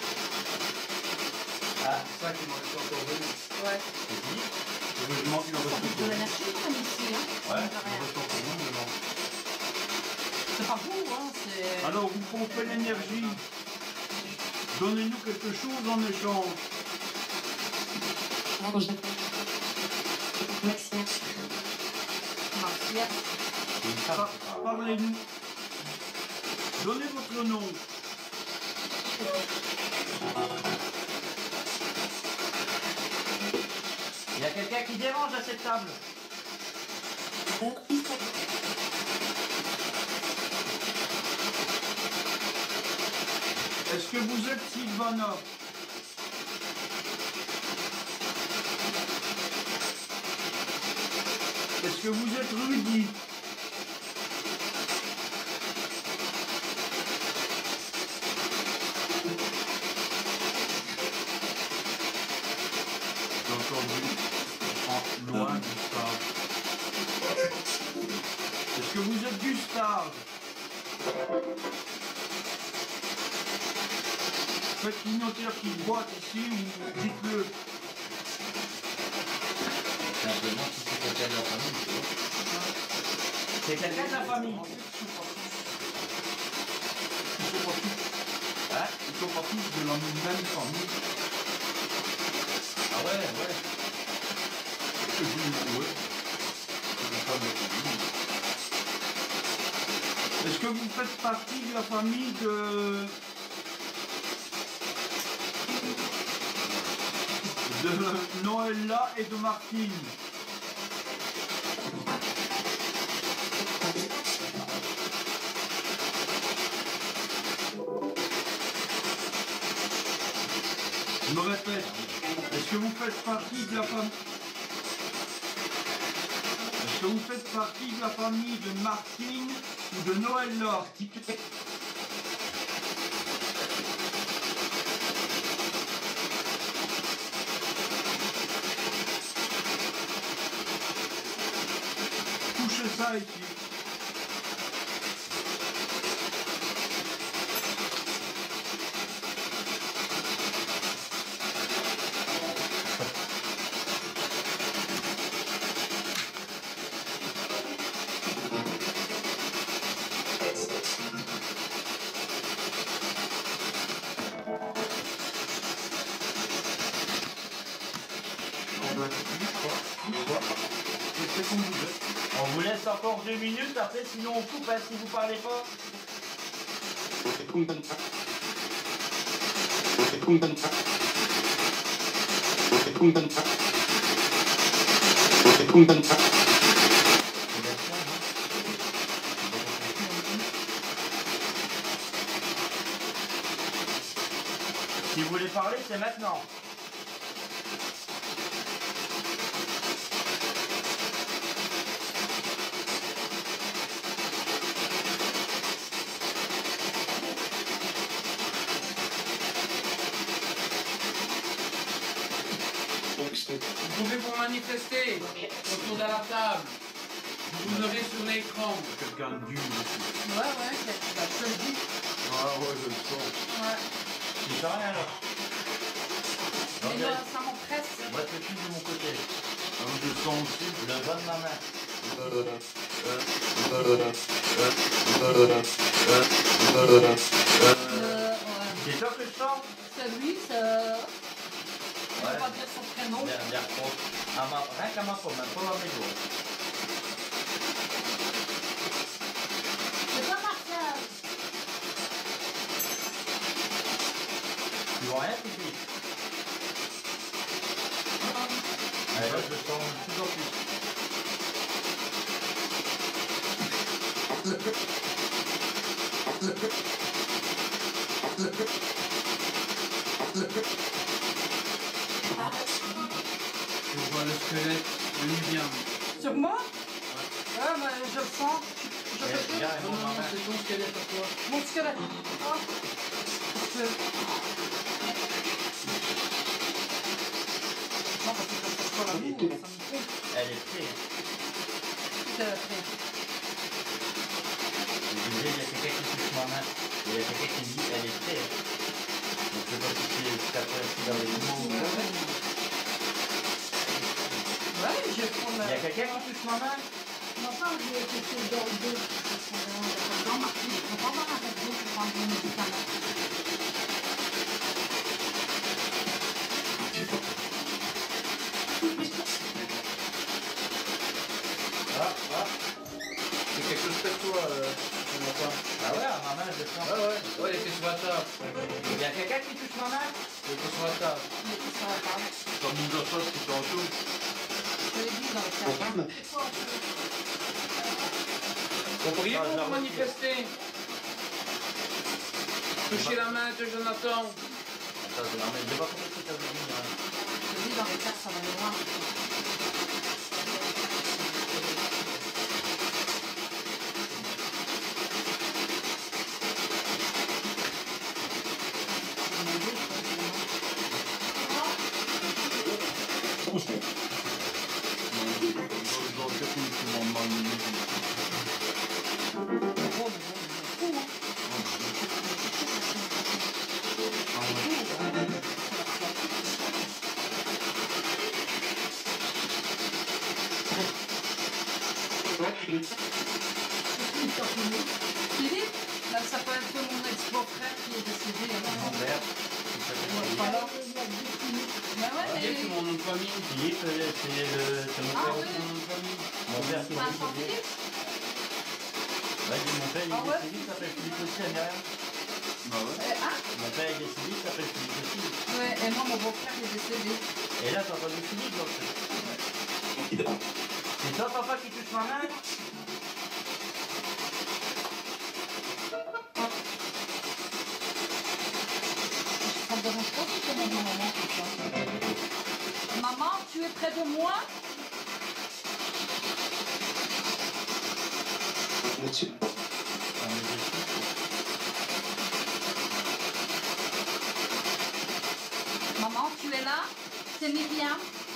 Ah, C'est ça qui m'a fait encore vrai. Ouais. c'est qui? Heureusement qu'il en Ça reste fait de encore. l'énergie comme ici, hein. Ouais, Ça il en fait rien. reste encore un, mais non. C'est pas vous, hein. C'est. Alors, vous pompez l'énergie. Donnez-nous quelque chose en échange. Martial. Par- Parlez-nous. Donnez votre nom. Il y a quelqu'un qui dérange à cette table. Est-ce que vous êtes Sylvana? Est-ce que vous êtes Rudy? J'ai entendu en loin Gustave. Est-ce que vous êtes Gustave? Faites une notaire qui boite ici ou dites-le. Simplement, si c'est quelqu'un de la famille, tu vois. C'est quelqu'un de la famille. Ils sont pas tous, Hein? ils sont pas tous de la même famille. Ah ouais, ouais. Je dis ouais. C'est la famille. Est-ce que vous faites partie de la famille de... de Noëlla et de Martine? Je me répète, est-ce que vous faites partie de la famille... Est-ce que vous faites partie de la famille de Martine ou de Noëlla? Touchez ça ici. C'est comme vous êtes. On vous laisse encore deux minutes, après sinon on coupe hein, si vous parlez pas. Si vous voulez parler, c'est maintenant. Vous pouvez vous manifester autour de la table. Vous aurez sur l'écran. Quelqu'un de dur aussi. Ouais, ouais, c'est la seule vie. Ah ouais, je le sens. Ouais. Je sais rien alors. Et là, ça m'empresse. Moi, je suis de mon côté. Ah, je le sens aussi. Le bas de ma main. Euh, ouais. C'est toi que je sens? C'est lui, c'est. non. Dernière fois. À ma, rien qu'à ma pomme, pas à mes doigts. C'est pas Marcel. Tu vois rien, Pipi? Allez, là, je sens de plus en plus. Je vois le squelette de Myriam. Sur moi? Ouais, mais je le sens. Je Eh, peux plus. regarde, Non, non, non, c'est ton squelette à toi. Mon squelette. Oh. Je... Non, parce que quand je prends la boue, ça me fait. Elle est prête. C'est après. Je disais, il y a quelqu'un qui touche ma main. Et il y a quelqu'un qui dit, elle est prête. Donc, je sais pas si c'est ce qu'a fait dans les mots. Ouais, je vais prendre Il y la... a quelqu'un qui touche ma main? On va pas oublier que c'est dans le dos. Dans ma fille, on va voir avec vous pour prendre des médicaments. Ah, ah. C'est quelque chose pour toi, euh, Jonathan. Ah ouais, à ma main, je sens. Ouais, ouais, ouais, il était sur la table. Il y a quelqu'un qui touche ma main? Il était sur la table. Mais ça va pas. Comme une autre chose qui t'en touche. Je l'ai dit dans le cadre. Vous pourriez Ah, vous j'arrête. manifester. Touchez la main de Jonathan. Attends, je l'emmène. J'ai pas compris ce que t'avais dit. Hein. Je l'ai dit dans le cadre, ça va aller loin. Dans le café, tu m'en demandes une minute. Philippe, là, ça peut être mon ex-beau-frère qui est décédé. Mon Hein. père, il s'appelle Philippe. Voilà. Mais ouais, Philippe, c'est mais... mon nom de famille. Philippe, c'est le- c'est mon Ah, père oui. aussi. Mon nom de famille. Mon père qui est Pas sans décédé. Philippe? Ouais, j'ai mon père, il Ah est ouais? décédé, il s'appelle Philippe aussi, à Myriam. Bah ouais. Eh, hein? Mon père est décédé, il s'appelle Philippe aussi. Ouais, et moi, mon beau-frère est décédé. Et là, t'as entendu Philippe, donc. C'est toi, papa, qui touche ma main? Ça me dérange pas si tu m'as dit maman tout ça. Maman, tu es près de moi? Là-dessus. On est dessus. Maman, tu es là? C'est Myriam?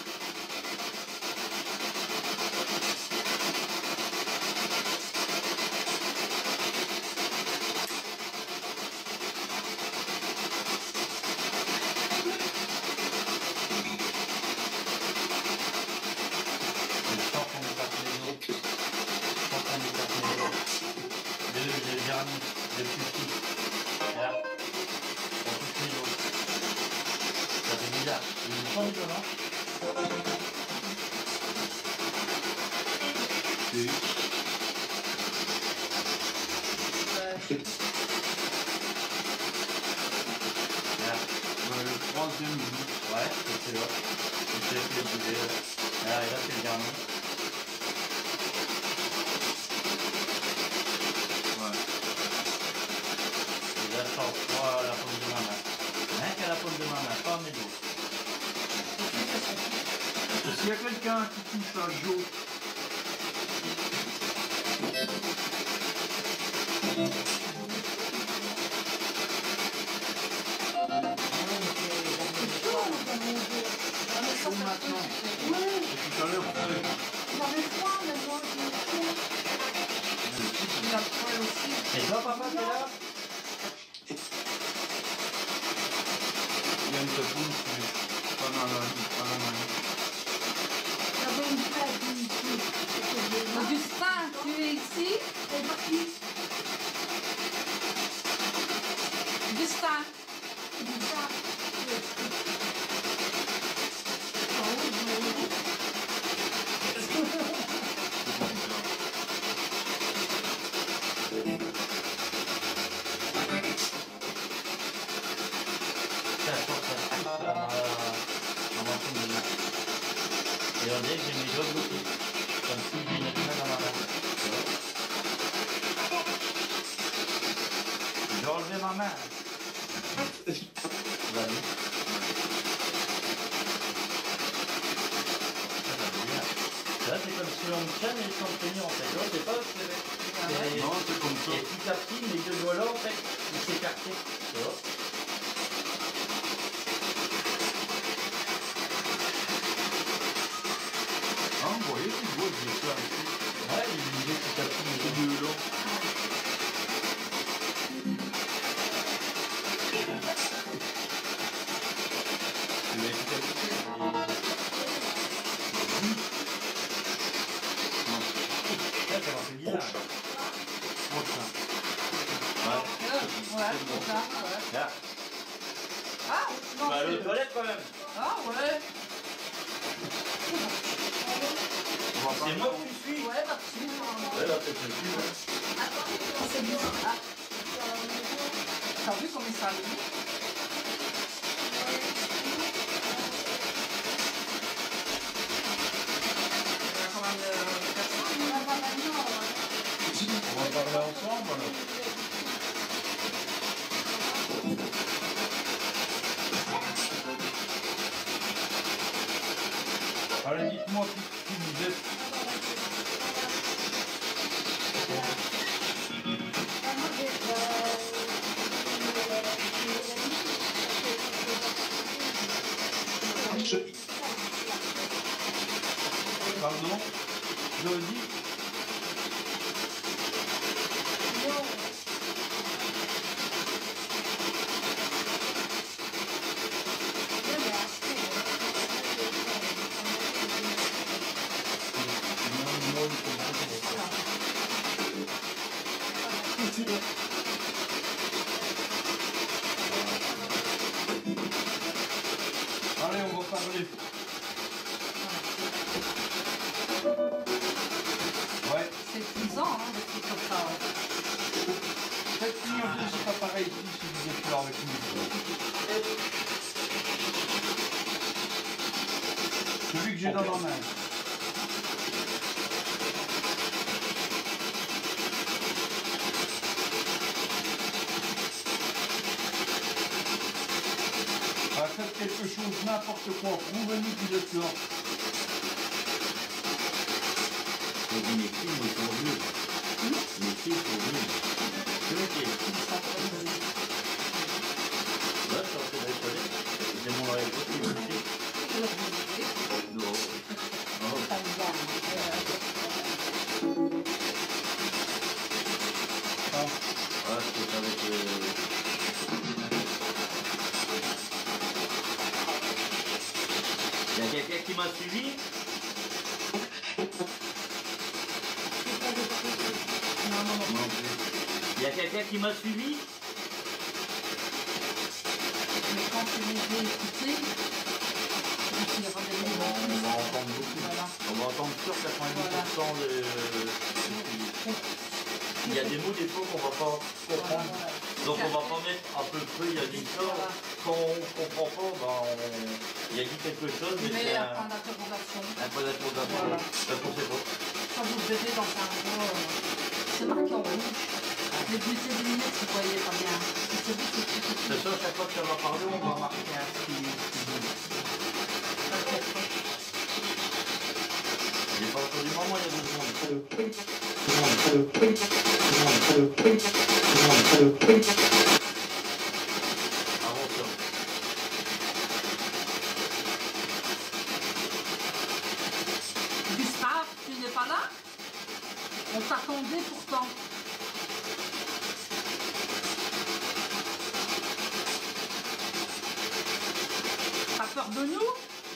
Je sens qu'on est parti les autres. Je sens qu'on est parti les autres. Le, le dernier, le plus petit. Là. On touche les autres. Ça fait bizarre. Ils sont pas violents. Si. Là. Ouais, le troisième bout. Ouais, c'est là. Je sais plus les bouger. Là, et là, c'est le dernier. Ouais. Et là, je sens froid à la paume de ma main. Rien qu'à la paume de ma main, pas mes dos. Et s'il y a quelqu'un qui touche à Joe, Joe maintenant. Et tout à l'heure, frais. J'avais froid, mais moi, j'ai froid. Il a froid aussi. C'est toi, papa, qui est là? Il y a une réponse, mais pas dans la, pas dans la main. J'avais une fête ici. Augustin, tu es ici? C'est parti. Augustin, C'est bizarre. Ah ensemble de main. Et on dirait que j'ai mes doigts bloqués. Comme si j'ai une main dans ma main. Tu vois? J'ai enlevé ma main. Vas-y. Là, c'est comme si on me chaîne et s'entraîner en fait. Là, c'est pas. C'est... Non, c'est comme ça. Et petit à petit, les deux doigts là, en fait, ils s'écartaient. Tu vois? Ah, vous voyez, tu vois, j'ai ça ici. Ouais, ils lisaient petit à petit les C'est deux. mieux là. Tu vas petit à petit. Là, ça m'a fait bizarre. Prochain. Ouais. Ouais, c'est ça. Ouais. Là. Ah, non, Bah, c'est- le toilette quand même. Ah, ouais. On va pas. C'est moi qui suis. Ouais, là-dessus. Ouais, là, peut-être le cul. Ouais. Attends, c'est bien. Ah. T'as vu comme il s'allume? Il y a quand même euh, personne. On va parler ensemble alors. Allez, dites-moi qui, qui vous êtes. Pardon, je dis. Allez, on va parler. Ouais. C'est épuisant, hein, des trucs comme ça. Ouais. Faites finir un peu, c'est pas pareil ici si vous êtes là avec nous. Celui que j'ai dans la main. Ah, faites quelque chose, n'importe quoi, prouvez-nous que vous êtes là. Mes filles, ils sont vieux. Mes filles sont vieux. Tu vois qui est? Là, je suis en train de décoller. J'ai mon oreille possible aussi. Non. Non. Ah, c'est avec le... Il y a quelqu'un qui m'a suivi? Non, non, non. Non plus. Il y a quelqu'un qui m'a suivi? Mais quand tu les as écoutés, tu les rendais On va, on va entendre beaucoup. Voilà. On va entendre sur quatre-vingt-dix pour cent de... Il y a des mots des fois qu'on va pas comprendre. Donc on va pas mettre à peu près, il a dit ça. Quand on comprend pas, ben on... il a dit quelque chose, mais Mais c'est un un, point d'interrogation. un point d'interrogation. Voilà. Ben, qu'on sait pas. Quand vous verrez dans un endroit, euh, c'est marqué en rouge. Les bulletins des lunettes, vous voyez pas bien. C'est celui qui est tout petit. C'est ça, chaque fois que ça va parler, on va marquer un style. J'ai pas entendu maman il y a deux secondes. Avant ça. Gustave, tu n'es pas là? On t'attendait pourtant. T'as peur de nous?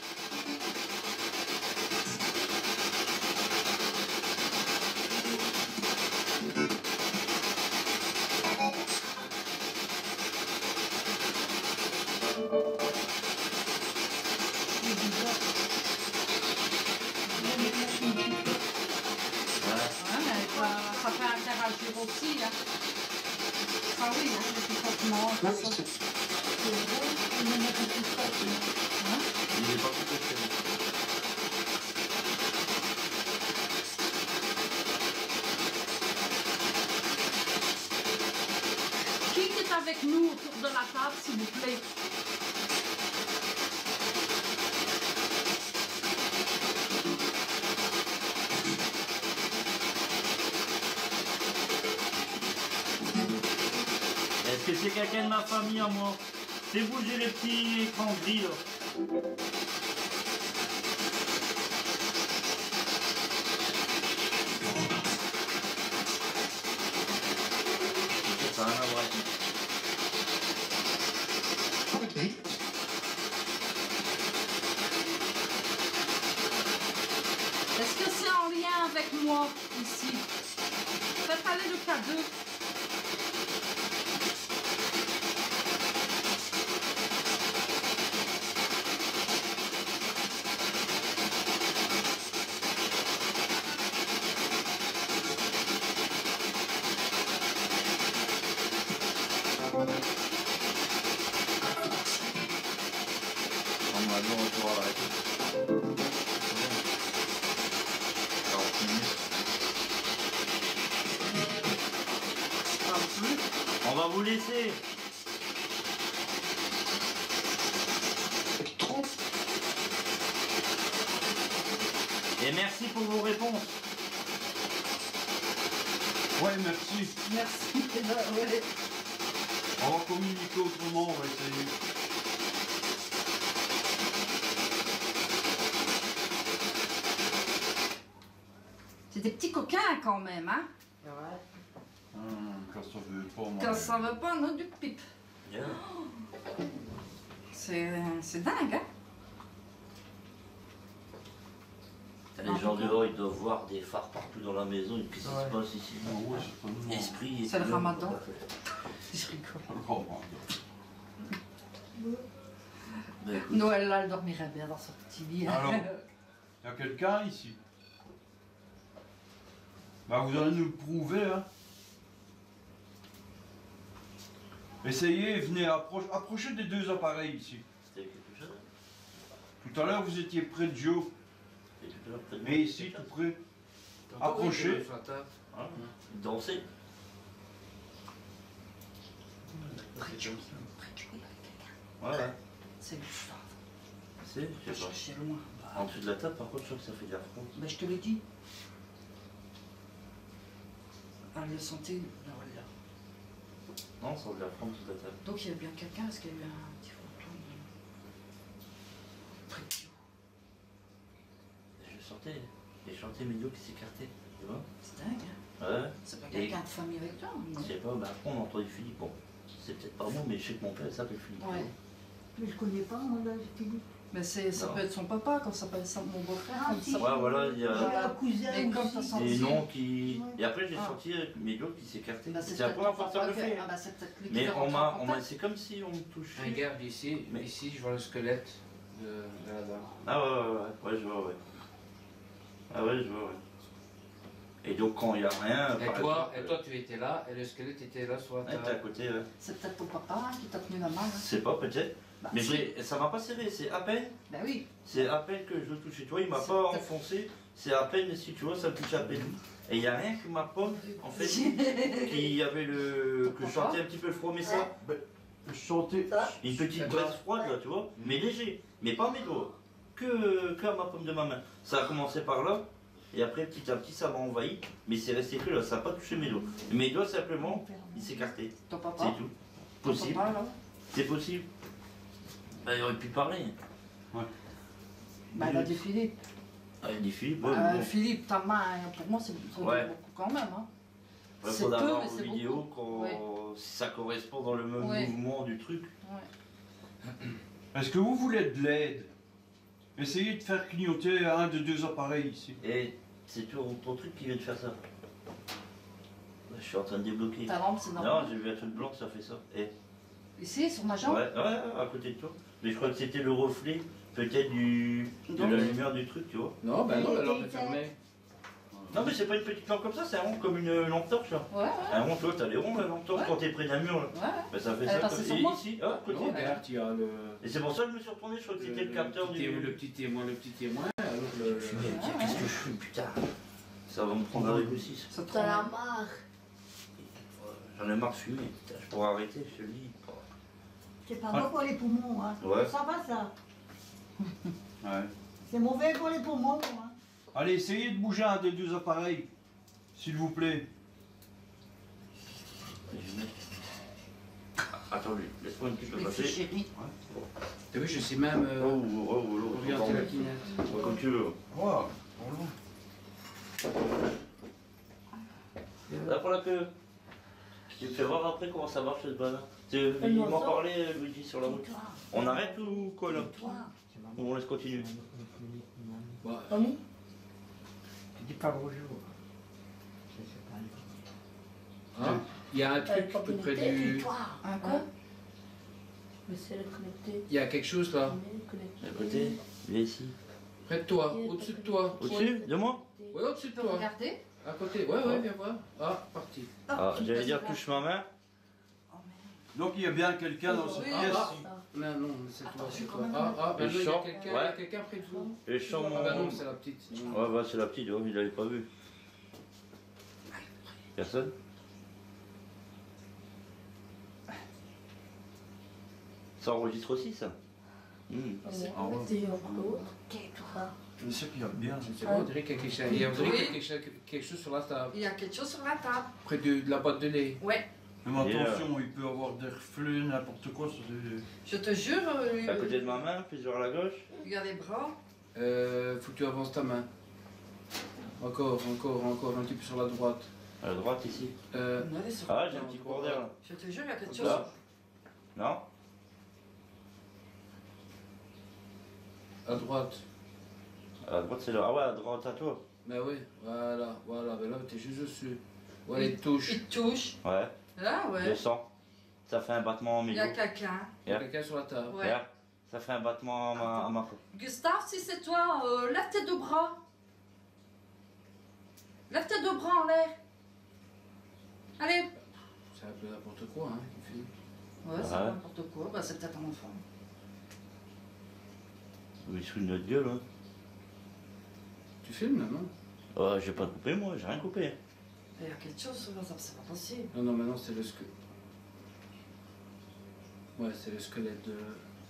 Ouais. Ouais, mais ça, ça fait interagir aussi. Hein. Ah oui, hein, les consentements, tout ça. Il n'est pas tout table, s'il vous plaît. Est-ce que c'est quelqu'un de ma famille à moi? C'est vous, j'ai les petits écrans gris là. Ça n'a rien à voir avec Est-ce que c'est en lien avec moi ici? Faites aller le cadeau. On va bien retour à l'arrêter. quarante minutes. Pas plus. On va vous laisser. Et merci pour vos réponses. Ouais, merci. Merci. Ouais. On va communiquer autrement, on va essayer. C'est des petits coquins quand même, hein? Hum, quand ça veut pas, moi. Quand ça veut pas, on a du pipe. Bien. C'est c'est dingue, hein? Les gens dehors, ils doivent voir des phares partout dans la maison. Et qu'est-ce qui se passe ici? Ah ouais, c'est pas normal. Esprit. C'est le ramadan. Je rigole. Oh, pardon. Bah, écoute, Noël, là, elle dormirait bien dans son petit lit. hein. Alors, il y a quelqu'un ici? Bah, vous allez nous le prouver, hein. Essayez, venez, approche, approchez des deux appareils ici. c'était quelque chose. Tout à l'heure, vous étiez près de Joe, C'était tout à l'heure, peut-être. mais ici, tout près. Approchez. Hein, danser. Près de Joe. Près de Joe, il y a quelqu'un. Ouais, ouais. C'est Gustave. C'est, je sais pas. C'est loin. En dessous de la table, par contre, je crois que ça fait de la froid. Ben, je te l'ai dit. Elle le sentait. Là, là. Non, ça de la froid en dessous de la table. Donc, il y a bien quelqu'un. Est-ce qu'il y a eu un petit fantôme près de Joe? Je le sentais. Et je sentais Médio qui s'écartait. Tu vois? C'est dingue, hein? Ouais. C'est pas Et- quelqu'un de famille avec toi, Je non? sais pas, mais après on a entendu Philippe. Bon, c'est peut-être pas moi, mais je sais que mon père s'appelle Philippe. Ouais. Mais je connais pas, moi, là, Philippe. Mais c'est, ça Non. peut être son papa, quand ça peut être ça, mon beau-frère, Ah, comme si. ça. Ouais, voilà, il y J'ai a un cousin Et comme aussi. t'as senti- des noms qui. Ouais. Et après j'ai Ah. senti Médio qui s'écartait. Bah, c'est la peut-être première ton fois que ça papa me qui- fait. Ah bah c'est peut-être lui qui Mais va on rentrer m'a, en on m'a, contact. c'est comme si on me touchait. Regarde ici, Mais- ici je vois le squelette de, de la dame. Ah ouais, ouais, ouais, ouais, je vois, ouais. Ah ouais, je vois, ouais. Et donc quand il n'y a rien. Et par toi, exemple, et toi tu étais là, et le squelette était là sur la Ouais, t'es à table. côté, ouais. C'est peut-être ton papa hein, qui t'a tenu la main. Hein. Je sais pas, peut-être. Bah, Mais si. j'ai- ça m'a pas serré, c'est à peine. Bah oui. C'est à peine que je le touche. Et toi, il m'a C'est pas peut-être- enfoncé. C'est à peine, si tu vois, ça me touche à peine. Et il n'y a rien que ma pomme, en fait, qui avait le. que je sentais un petit peu le froid, mais ça. Je sentais. Une petite D'accord. braise froide, là, tu vois. Mais léger. Mais pas mes doigts. Que, que à ma pomme de ma main. Ça a commencé par là. Et après, petit à petit, ça m'a envahi. Mais c'est resté que là. Ça n'a pas touché mes doigts. Mes doigts, simplement, ils s'écartaient. Ton papa. C'est tout. Ton Possible. papa, là. C'est possible. Bah, il aurait pu parler. Bah, il a dit Philippe. Ah, il dit Philippe, ouais, Euh, mais bon. Philippe, ta main, hein, pour moi, c'est ça Ouais. dit beaucoup quand même. Hein. Il c'est faudra peu, voir mais vos c'est vidéos beaucoup. quand, Ouais. si ça correspond dans le même Ouais. mouvement du truc. Ouais. Est-ce que vous voulez de l'aide? Essayez de faire clignoter un de deux appareils ici. Et c'est ton, ton truc qui vient de faire ça. Je suis en train de débloquer. Ta lampe, c'est Non, normal. j'ai vu un truc blanc, ça fait ça. Et, Ici, sur ma ouais, jambe. ouais, ouais, à côté de toi. Mais je crois que c'était le reflet, peut-être du, de Donc, la lumière du truc, tu vois. Non, ben non, Il la lampe était est fermée. Non, mais c'est pas une petite lampe comme ça, c'est un rond comme une lampe torche là. Ouais, ouais. Un rond, toi, t'as les ronds, la lampe torche, Ouais. quand t'es près d'un mur là. Ouais. Ben, ça fait Elle est ça. passée comme- sur Et moi. ici, ah, à côté. Non, regarde, il y a le. Et c'est pour ça que je me suis retourné, je crois que c'était le, capteur petit du. témoin, le petit témoin, le petit témoin. Alors le, le- Fumée, tiens, qu'est-ce que je fume, putain. Ça va me prendre avec le six. Ça te T'en as rend- marre. J'en ai marre de fumer, putain, je pourrais arrêter, je te le dis. C'est pas Ah. bon pour les poumons, hein. Ouais. Ça va, ça. Ouais. C'est mauvais pour les poumons, hein. Allez, essayez de bouger un des deux appareils, s'il vous plaît. Attends, laisse-moi une petite Les passer. chéris. T'as vu, je sais même Oh, euh, oh, oh, oh, orienter la oh, pinette. oh, comme tu veux. Wow. Là pour la queue. Tu me fais voir après comment ça marche cette banane. Tu Euh, il non, m'en ça. parlait Luigi sur la route. Toi, On arrête ou quoi là toi. Ou on laisse continuer? Bah, Mamie, Tu dis pas bonjour. Je sais pas. hein, il y a un elle est truc pas tout près connectée, du... puis toi. Un quoi Hein? Mais c'est le connecté. Il y a quelque chose là, On est connecté. À côté, viens ici. près de toi, au-dessus de toi. Au-dessus de moi? Ouais, au-dessus de Tu peux toi. regarder? À côté, ouais, ouais, viens voir. Ah, parti. Ah, j'allais dire touche ma main. Donc il y a bien quelqu'un dans cette Oui. pièce. Ah, non, non, c'est toi, Attends, c'est je toi. suis quand Ah, même- ah, ben Le non, il y a champ, quelqu'un, il y a ouais. quelqu'un près de vous. Et je sens Ah mon... bah non, c'est la petite. Ouais, bah c'est la petite, oh, il l'avait pas vu. Personne? Ça enregistre aussi ça? Hmm. Ah ouais. T'es en haut. Tais-toi. Je sais qu'il y a bien. Je sais pas, on dirait qu'il y a quelque chose, il y a- on dirait qu'il y a quelque chose, quelque chose sur la table, Il y a quelque chose sur la table. près de, de la boîte de lait. Ouais. Mais Et, euh, attention, il peut avoir des reflets, n'importe quoi. c'est des- Je te jure, euh, À côté de ma main, plus vers la gauche. regarde les bras. Euh, faut que tu avances ta main. Encore, encore, encore, un petit peu sur la droite. À la droite ici. Euh, Non, elle est sur- Ah, j'ai un petit cours d'air là. Je te jure, il y a quelque chose. Là. Non? à droite. À la droite c'est là. Ah ouais, à droite à toi. Ben oui, voilà, voilà, ben là t'es juste dessus. Ouais, les touches. Il te touche. Ouais, Là, je ouais. sens. Ça fait un battement au Il y milieu. a quelqu'un. Il y a quelqu'un sur la table. Ouais. Regarde, ça fait un battement à ma, à ma... Gustave, si c'est toi, euh, lève tes deux bras. Lève tes deux bras en l'air. Allez. C'est un peu n'importe quoi, hein, il fait. Ouais, c'est Ouais. n'importe quoi. Bah, c'est peut-être un enfant. Oui, sous notre gueule, hein. Tu filmes là, non? Ouais, j'ai pas coupé moi, j'ai rien coupé. Il y a quelque chose sur la table, c'est pas possible. Non, non, maintenant c'est le squelette. Ouais, c'est le squelette de.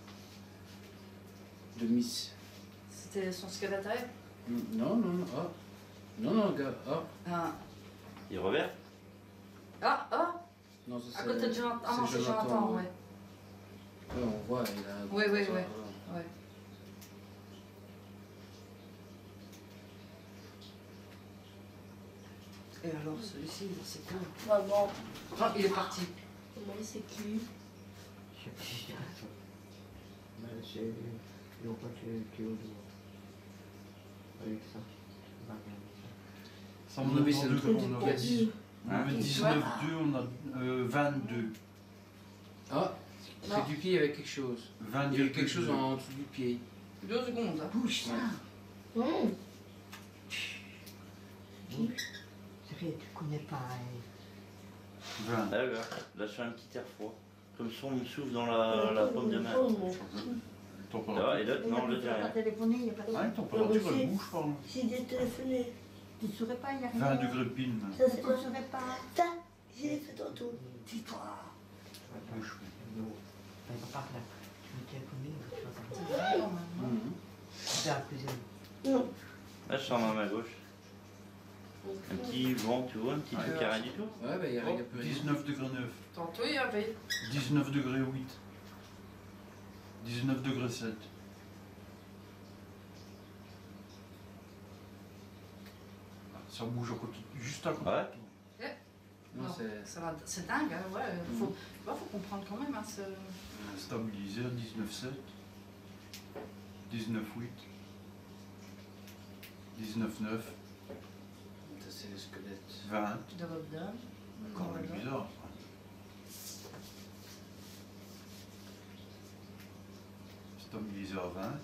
de Miss. C'était son squelette à elle. Non, non, non, ah. Non, non, gars, ah. Ah, Il revers? ah, ah. Non, ça À c'est. côté de Jonathan. Ah non, c'est Jonathan, ouais. Ouais, on voit, il a. Ouais, ouais, ça, ouais. voilà. Ouais. Et alors, celui-ci, c'est quoi? Maman, Ah, il est parti. maman, c'est qui? Je sais pas si c'est ça. Mais c'est. Ils ont pas tué tué au doigt. Avec ça. On va regarder ça. Ça Mon me avis, c'est le demande truc qu'on du avait- pièce. On avait Hein dix-neuf deux, on a euh, vingt-deux. Ah, Non. c'est du pied avec quelque chose. vingt Il y a eu quelque chose en dessous du pied. Deux secondes. hein. Bouge ça. Hum. Sérieux, tu connais pas. hein. vingt. Là, là, là, je fais un petit air froid. Comme ça, on me souffle dans la, la paume de main. Température. Ah, et l'autre, non, l'autre, j'ai Tu vas rien. téléphoner, il n'y a pas de... Ah, température, elle bouge, pardon. Si j'ai téléphoné, Tu ne saurais pas, il n'y a rien. vingt degrés pile. maintenant. ça Tu c'est ne quoi? saurais pas. Ça, j'ai fait tantôt. Dis-toi. Bouge. Non. Elle va pas là. Tu veux téléphoner ou tu vas pas? C'est vrai, quand même, hein. C'est la cuisine. Non. Là, je sens ma main gauche. Un petit vent, tu vois, un petit truc qui a rien du tout. Ouais, bah il y a, il y a plus rien. dix-neuf degrés neuf. Tantôt, il y avait. dix-neuf degrés huit. dix-neuf degrés sept. Ça bouge à côté, juste à côté. Ouais. de toi. Non, Non, c'est. ça va- C'est dingue, hein, ouais. Faut, ouais, faut comprendre quand même. Hein, ce... Stabiliseur dix-neuf sept. dix-neuf huit. dix-neuf neuf. Ça, c'est le squelette. vingt. de votre dame. Quand même bizarre. Stabiliseur vingt.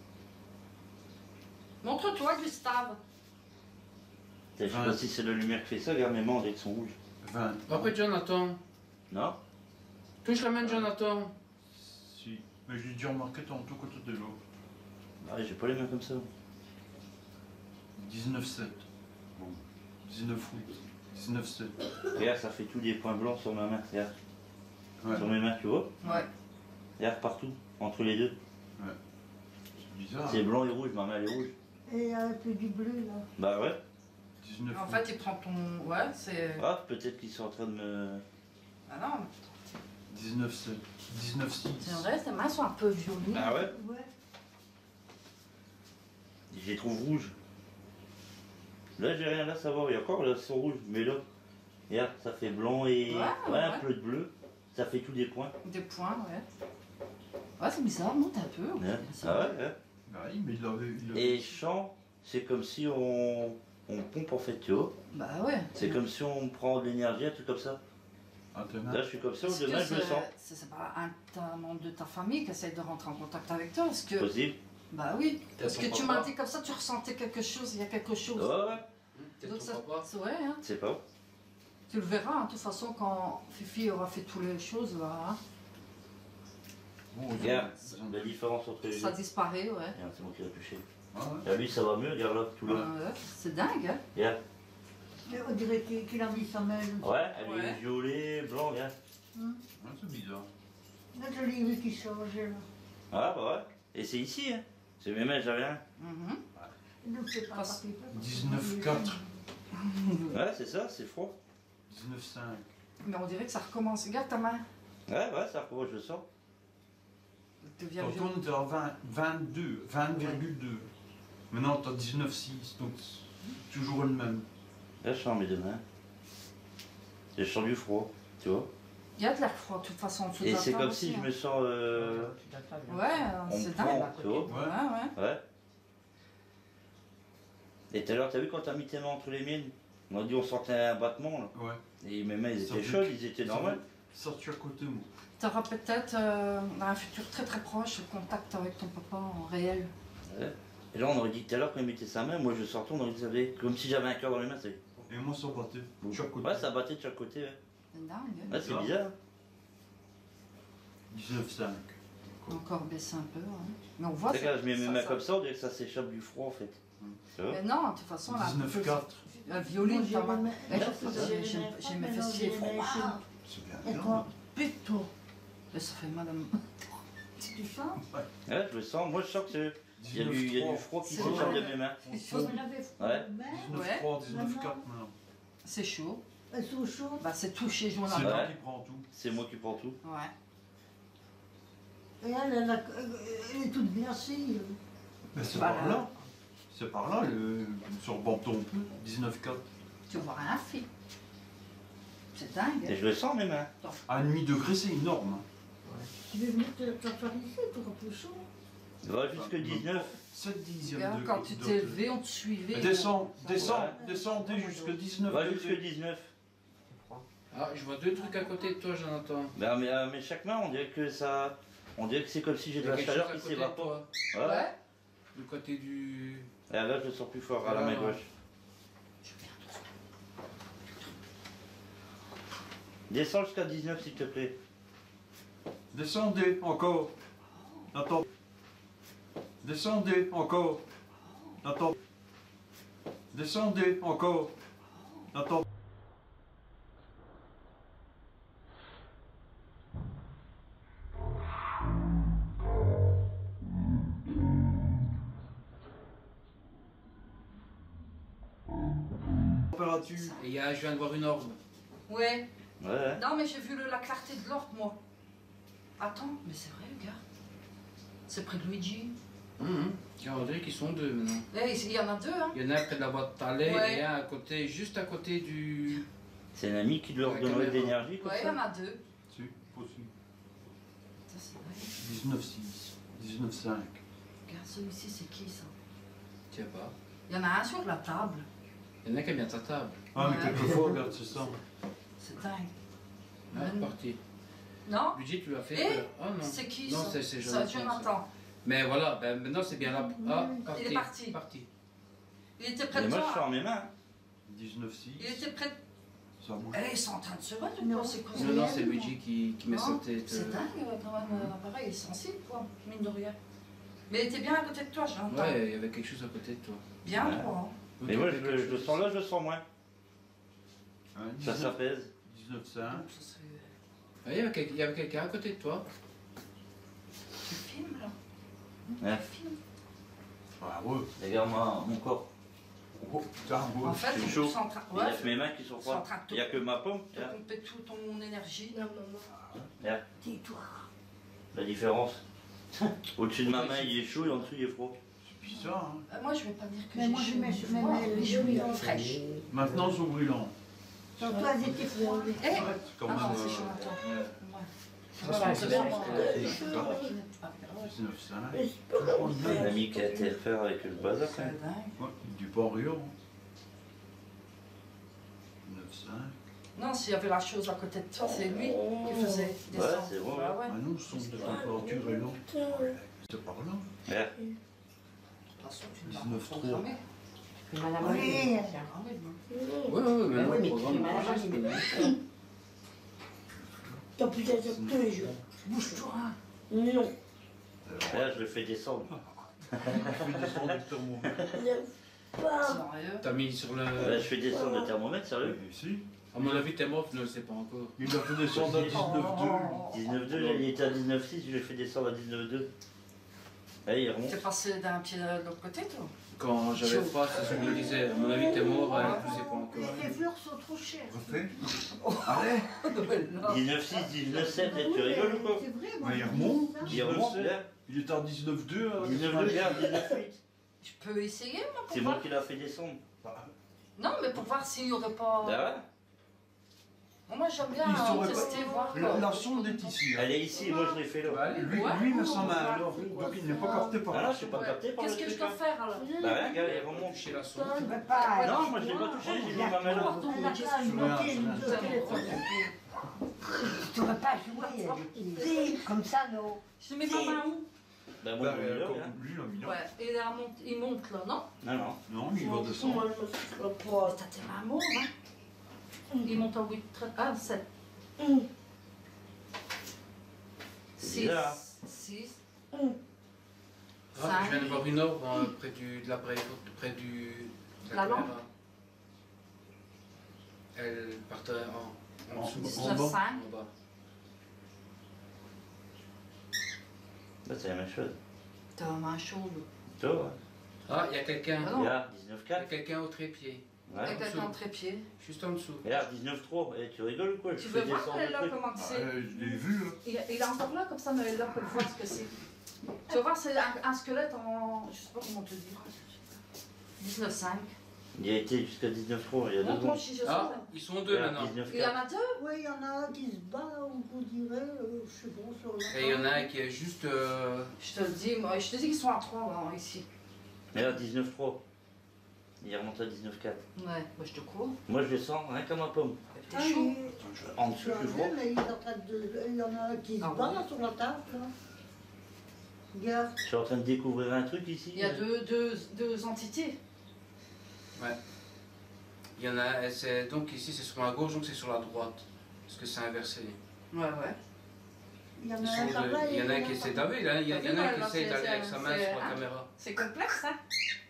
Montre-toi, Gustave. Je sais pas si c'est la lumière qui fait ça, regarde mes mains, on dirait qu'elles sont rouges. vingt. Après, Jonathan. Non? Touche la main de Jonathan. Si. Mais j'ai déjà remarqué tantôt quand tu étais là. Ah, j'ai pas les mains comme ça. dix-neuf sept. Bon. dix-neuf huit. dix-neuf sept. Regarde, ça fait tous des points blancs sur ma main, regarde. Ouais. Sur mes mains, tu vois? Ouais. Regarde partout, entre les deux. C'est bizarre. C'est blanc et rouge, ma main elle est rouge. Et un peu du bleu là. Bah ouais. dix-neuf En fait, il prend ton. Ouais, c'est. Ah, peut-être qu'ils sont en train de me. Ah non, dix-neuf sept. dix-neuf six. c'est vrai, tes mains sont un peu violées. Ah ouais. Ouais. Je les trouve rouges. Là, j'ai rien à savoir. Il y a encore là, c'est rouge. Mais là, regarde, ça fait blanc et Ouais, ouais, ouais. un peu de bleu. Ça fait tous des points. Des points, ouais. Ouais, c'est bizarre, monte un peu. Ouais. C'est Ah vrai. ouais, ouais. Bah oui, mais il avait. Il avait... Et chant, c'est comme si on, on pompe en fait, tu vois. Bah ouais. C'est comme si on prend de l'énergie, un truc comme ça. Ah, tes mains. Là, je suis comme ça, Est-ce demain, que je le c'est- sens. c'est c'est pas un, un membre de ta famille qui essaye de rentrer en contact avec toi? Est-ce que. Possible. Bah oui. Parce ton que tu papa. m'as dit comme ça, tu ressentais quelque chose, il y a quelque chose. Ouais, ouais. Peut-être Donc ton ça- papa. c'est vrai, hein. C'est pas. Tu le verras, hein, de toute façon, quand Fifi aura fait toutes les choses, là, hein, Bon, Regarde, ils ont- la différence entre les deux. ça disparaît, ouais. Regarde, c'est moi qui l'ai touché. Ah ouais. Regarde, lui, ça va mieux, regarde là, tout là. Ouais, c'est dingue, hein. Regarde. On dirait qu'il qu'il a mis sa main. Ouais, elle Ouais. est violet, blanc, regarde. Ah, c'est bizarre. Là, je l'ai vu qui changeait là. Ah, bah ouais. Et c'est ici, hein. C'est mes mains, j'ai rien. Mhm. Donc c'est pas Parce- parti. dix-neuf quatre. Ouais, c'est ça, c'est froid. dix-neuf cinq. Mais on dirait que ça recommence. Regarde ta main. Ouais, ouais, ça recommence, je le sens. Elle devient Tantôt, violente. on était à vingt, vingt-deux, vingt virgule deux. Maintenant, t'as dix-neuf six. Donc, c'est toujours le même. Là, je sens mes deux mains. Je sens du froid, tu vois. Il y a de l'air froid, de toute façon, en dessous de Et la c'est table comme aussi, si je hein. me sens. Euh... Ouais, On c'est prend, dingue. tu vois. Ouais, ouais. Ouais. Et tout à l'heure, t'as vu quand t'as mis tes mains entre les miennes? On a dit on sentait un battement là. Ouais. Et mes mains, ils Ça étaient fait- chaudes, ils étaient ça normales. Sorti à côté, moi. Tu auras peut-être, euh, dans un futur très très proche, le contact avec ton papa en réel. Et là, on aurait dit tout à l'heure quand il mettait sa main, moi je sortais, on aurait dit ça faisait comme si j'avais un cœur dans les mains. c'est- Et moi, ça battait. De chaque côté. Ouais, ça battait de chaque côté. Ouais, C'est dingue, hein. ouais c'est bizarre. dix-neuf cinq. Encore baissé un peu, hein. Mais on voit C'est quand je mets mes ça- mains ça- comme ça, on dirait que ça s'échappe du froid en fait. Hum. Tu vois? Mais non, de toute façon, là. dix-neuf quatre. La violine, Moi, ta j'ai main. les mains- Mais j'ai- j'ai- j'ai j'ai- les mains j'ai mes froides, fessiers maintenant, j'ai les froids. mains C'est bien. Et bien. toi, putain, Mais ça fait mal à me. tu sens? Ouais, je le sens. Moi je sens que il y, a du- il y a du froid qui C'est s'échappe vrai. de mes mains. On avait froid Ouais. aux mains, dix-neuf trois, dix-neuf quatre maintenant. C'est chaud. elles sont chaudes. Bah, c'est touché, je m'en C'est rappelle. toi Ouais. qui prends tout. C'est moi qui prends tout. Ouais. Et elle, elle, a- elle est toute glacée. Mais c'est Bah, par là. là. C'est par là, le... sur le bâton peu. dix-neuf quatre. Tu vois rien, fille. C'est dingue. Et je le sens mes mains. À demi degré, c'est énorme. hein. Tu veux venir te te faire ici, tu auras plus chaud. Va jusque dix-neuf. sept dixièmes Regarde, de quand tu de- t'es élevé, on te suivait. Mais Descends, Ça descends, va. descendez jusqu'à dix-neuf Va degrés. jusque dix-neuf. Ah, je vois deux trucs à côté de toi, Jonathan. Ben, mais, euh, mais chaque main, on dirait que ça. On dirait que c'est comme si j'ai Il y de a la quelque chaleur chose à qui côté de s'évapore. toi. Ouais. Ouais. Du côté du. Et là, je le sens plus fort à la Ah, main ouais. gauche. Descends jusqu'à dix-neuf, s'il te plaît. Descendez, encore. Attends. Descendez, encore. Attends. Descendez, encore. Attends. Température. Et il y a, je viens de voir une orbe. Ouais. Ouais. Non, mais j'ai vu le- la clarté de l'orbe, moi. Attends, mais c'est vrai, regarde. C'est près de Luigi. Hum, On dirait qu'ils sont deux maintenant. Eh, il y en a deux, hein. Il y en a un près de la boîte à lait Ouais. et un à côté, juste à côté du. C'est un ami qui leur La donnerait de caméra. l'énergie comme Ouais, il y en ça. a deux. Si, possible. Ça, c'est vrai. dix-neuf six, dix-neuf cinq. Regarde, celui-ci, c'est qui, ça? Tiens pas. Il y en a un sur la table. Il y en a qui a bien ta table. Ah, mais Ouais. quelquefois, regarde, c'est ça. C'est dingue. Ah, Ouais. parti. Non? Luigi, tu l'as fait. Et euh, Ah non. C'est qui, Non, ça? c'est c'est Ça, Jonathan. Jonathan. Mais voilà, ben, maintenant c'est bien là. Ah, Il est parti. parti. parti. Il était près Et de moi, je toi. sens mes mains. dix-neuf six. Il était près de... Ça bouge. Eh, ils sont en train de se battre ou Non. quoi? C'est quoi? Non, non, c'est Luigi qui, qui met Non, sa tête. C'est euh, dingue, euh, quand même, euh, l'appareil est sensible, quoi, mine de rien. Mais il était bien à côté de toi, j'entends. Ouais, il y avait quelque chose à côté de toi. Bien Ouais. droit. Mais moi, je, le- je le sens là, je le sens moins. Hein, Ça dix-neuf s'apaise. dix-neuf cinq. Donc, ça serait- Ah, il y avait quel- il y avait quelqu'un à côté de toi. Tu filmes là? Ouais. Tu filmes? Ah ouais. Regarde-moi mon corps. Oh putain, ouais. En fait, c'est ils chaud. sont en train, Il y ouais, a que mes mains qui sont ils sont en froides. train de Il n'y a que ma paume. te Regarde. pomper toute ton énergie. Non, maman. Regarde. Tais-toi. La différence. Au-dessus de ma main, il est chaud et en dessous, il est froid. C'est bizarre, hein. Euh, moi, je vais pas dire que Mais j'ai moi, je chaud. mets- tu je mets vois, mes- mes cheveux, ils sont fraîches. Maintenant, c'est brûlant. Donc, toi, elles étaient froides. Eh, Ouais, c'est quand ah même. non, c'est euh, chaud, attends. ouais. Ouais. Ça, Voilà, c'est c'est bien. bon. dix-neuf cinq. Mais c'est pas grave. Un ami qui a été refaire avec le bazar. C'est quand même. dingue. Ouais, du pas rire. dix-neuf cinq. Non, s'il y avait la chose à côté de toi, c'est lui qui faisait Ouais, descendre. c'est bon. Bah Ouais. ouais. Ah non, son de température est lent. C'est par là. Regarde. De toute façon, tu ne vas dix-neuf pas trois. programmer. Oui. Ah Ouais, oui, ouais, ouais, mais Ah non, oui, mais le tu programme, fais mal, je mais- peux- T'as plus d'être tous les jours. Bouge-toi. Non. Là, je le fais descendre. Il fait descendre le thermomètre. Ne pas. Sérieux? T'as mis sur le. Là, je fais descendre le thermomètre, sérieux. Et ici, À mon avis, t'es mort, ne le sais pas encore. il a fait descendre à dix-neuf deux. dix-neuf deux, il était à dix-neuf six, je l'ai fait descendre à dix-neuf deux. Allez, il remonte. T'es passé d'un pied de l'autre côté, toi? Quand j'avais froid, c'est ce que je me disais. À mon avis, t'es mort, euh, je sais pas encore. Les, les fleurs sont trop chères. Refait. Allez. dix-neuf six, dix-neuf sept, tu rigoles ou quoi? C'est vrai, moi. Ouais, il je remonte. dis ça. Il remonte, là. Il était à dix-neuf deux. dix-neuf deux, regarde, dix-neuf huit. Je peux essayer, moi, pour C'est voir. moi qui l'a fait descendre. Non, mais pour voir s'il n'y aurait pas. Là, Moi, j'aime bien Il hein, saurait tester, pas. voir. La, quoi. la sonde est ici. hein. elle est ici, moi je l'ai fait là. Bah, allez. Lui, Ouais. lui, il a sa main alors. Donc il n'est pas capté par Ah là. non, je suis pas Ouais. capté par le Qu'est-ce que je truc. dois là. faire alors? Bah ouais, regarde, il remonte. Toucher la sonde. Tu peux pas. Non, moi je l'ai pas touché, j'ai mis ma main là. Elle a pas une Rien, moitié, une rien. deux téléphones. Tu n'aurais pas joué. Si, comme ça, non. Je mets ma main où? Bah moi Bah, je l'ai euh, là, comme regarde. lui, il a mis là. Ouais, et là, monte, il monte là, non? Non, non. Non, il va descendre. Moi, je me souviens pas. Oh, t'as tes mains mauves, hein? Il monte en huit, ah, sept. Hum. C'est six, bizarre. six, Ah, je viens de voir une orbe hein, près du, de l'appareil photo, près du. de La lampe. caméra. Elle partait en, en En- dessous. en dix-neuf, bas. cinq. En bas. Bah c'est la même chose. T'as la main chaude. Toi, ouais. Ah, il y a quelqu'un. Ah non. Regarde, dix-neuf Il y a quatre. quelqu'un au trépied. Ouais. Avec la en trépied. Juste en dessous. Regarde, dix-neuf trois. Eh, tu rigoles ou quoi? Je Tu fais veux voir descendre elle est le là truc. comment Ah, c'est? euh, je l'ai vu. hein. il, il est encore là comme ça, mais là pour voir ce que c'est. Tu vas voir, c'est un, un squelette en. Je sais pas comment te dire. dix-neuf cinq. Il a été jusqu'à dix-neuf trois, il y a deux Montre-moi secondes. si je sais. Ah, ils sont deux Regarde, maintenant. dix-neuf Il y en quatre. a deux? Oui, il y en a un qui se bat, on vous dirait, euh, je sais pas, sur la. Et il y en a un qui est juste. euh, Je te le dis, moi, je te dis qu'ils sont à trois ici. Regarde, dix-neuf trois. Il remonte à dix-neuf quatre. Ouais, moi je te crois. Moi je descends rien comme un pomme. T'es Ah, chaud. il- En je dessous, suis je en vois. train, mais il est en train de. Il y en a un qui se Ah bat ouais. là, sur la table, là. Regarde. Je suis en train de découvrir un truc ici. Il y a deux, deux, deux entités. Il y en a. et c'est- Donc ici c'est sur la gauche, donc c'est sur la droite. Parce que c'est inversé. Ouais, ouais. Il y en Ils a sont un par deux. là. Il y en a un qui essaie d'aller, là. Il y, a- il y en a un qui Là, essaie c'est- d'aller avec c'est- sa main c'est- sur la hein. caméra. C'est complexe, hein?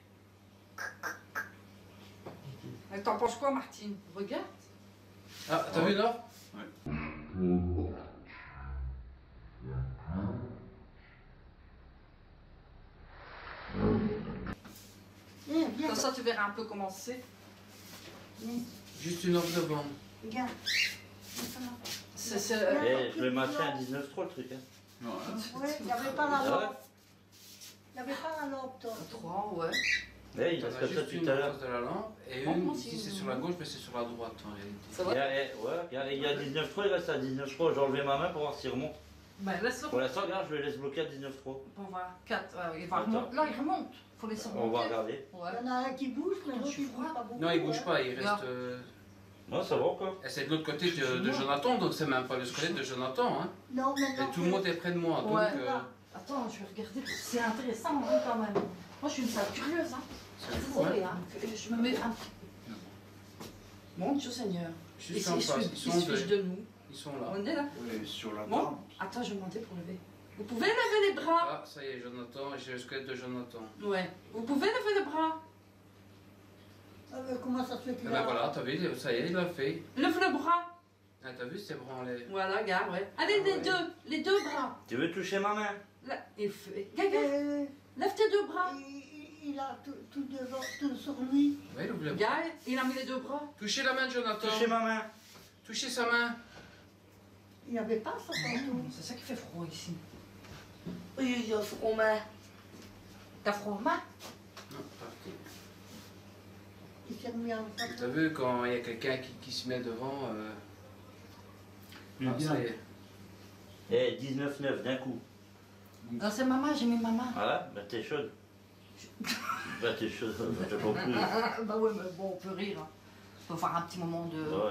Mais t'en penses quoi, Martine? Regarde. Ah, t'as vu là? Viens, viens, Comme ça, tu verras un peu comment c'est. Juste une orbe de bande. regarde. C'est. c'est- Eh, je le maintiens à dix-neuf trois le truc. Hein. Non, hein. Oui, il n'y avait pas la Ah ouais. lampe. Il n'y avait pas la lampe, toi. Trois, ouais. Eh, il T'en reste as comme ça juste tout une à en l'heure. face de la lampe et Bon, une moi, ici si c'est vous- sur la gauche mais c'est sur la droite en réalité. Ça Il y va? a, eh, ouais, regarde, il y a dix-neuf trois, il reste à dix-neuf trois. J'ai enlevé ma main pour voir s'il remonte. Ben, laisse-le. Pour l'instant, regarde, je le laisse bloquer à dix-neuf trois. On va. quatre. ouais, il va Attends. remonter. Là, il remonte. Faut laisser On remonter. va regarder. Ouais. Il y en a un qui bouge, mais Attends, l'autre je suis il bouge froid. pas beaucoup. Non il bouge hein. pas, il reste. Regarde. euh, Non, ça va encore. et c'est de l'autre côté de, de Jonathan donc c'est même pas le squelette de Jonathan hein. Non, Et maintenant. tout le monde est près de moi donc. Ouais. euh, Attends, je vais regarder. C'est intéressant, hein, quand même. Moi, je suis une sale curieuse, hein. c'est fou hein. Désolée, hein. Je me mets un petit. Mon Dieu Seigneur. Juste Ici, en il se face, fiche- ils il sont se fiche deux. de nous. Ils sont là. On est là. Oui, sur la Bon. table. Attends, je vais demander pour lever. Vous pouvez lever les bras? Ah ça y est Jonathan, j'ai le squelette de Jonathan. Ouais. Vous pouvez lever les bras? Ah, mais comment ça se fait Et qu'il ben a. voilà, t'as vu, ça y est, il l'a fait. Lève le bras. Ah t'as vu c'est branlé. Voilà, regarde, ouais. Allez, Ah les ouais. deux. Les deux bras. Tu veux toucher ma main? Là, il fait... Gaga, Euh, lève tes deux bras. il, il a tout, tout devant, tout sur lui. Oui, ouvre le bras. Gaga, il a mis les deux bras. Touchez la main de Jonathan. Touchez ma main. Touchez sa main. Il n'y avait pas ça tantôt. C'est ça qui fait froid ici. Oui, il y a froid, mais. T'as froid aux mains? Non, partez. Il s'est remis en face. T'as vu quand il y a quelqu'un qui, qui se met devant, euh, Mais ah, bien. c'est- Eh, dix-neuf neuf d'un coup. Non, c'est maman, j'ai mis maman. Voilà, bah t'es chaude. Bah t'es chaude, bah, t'as compris. Bah ouais, mais bon, on peut rire. Hein. On peut faire un petit moment de... Ouais.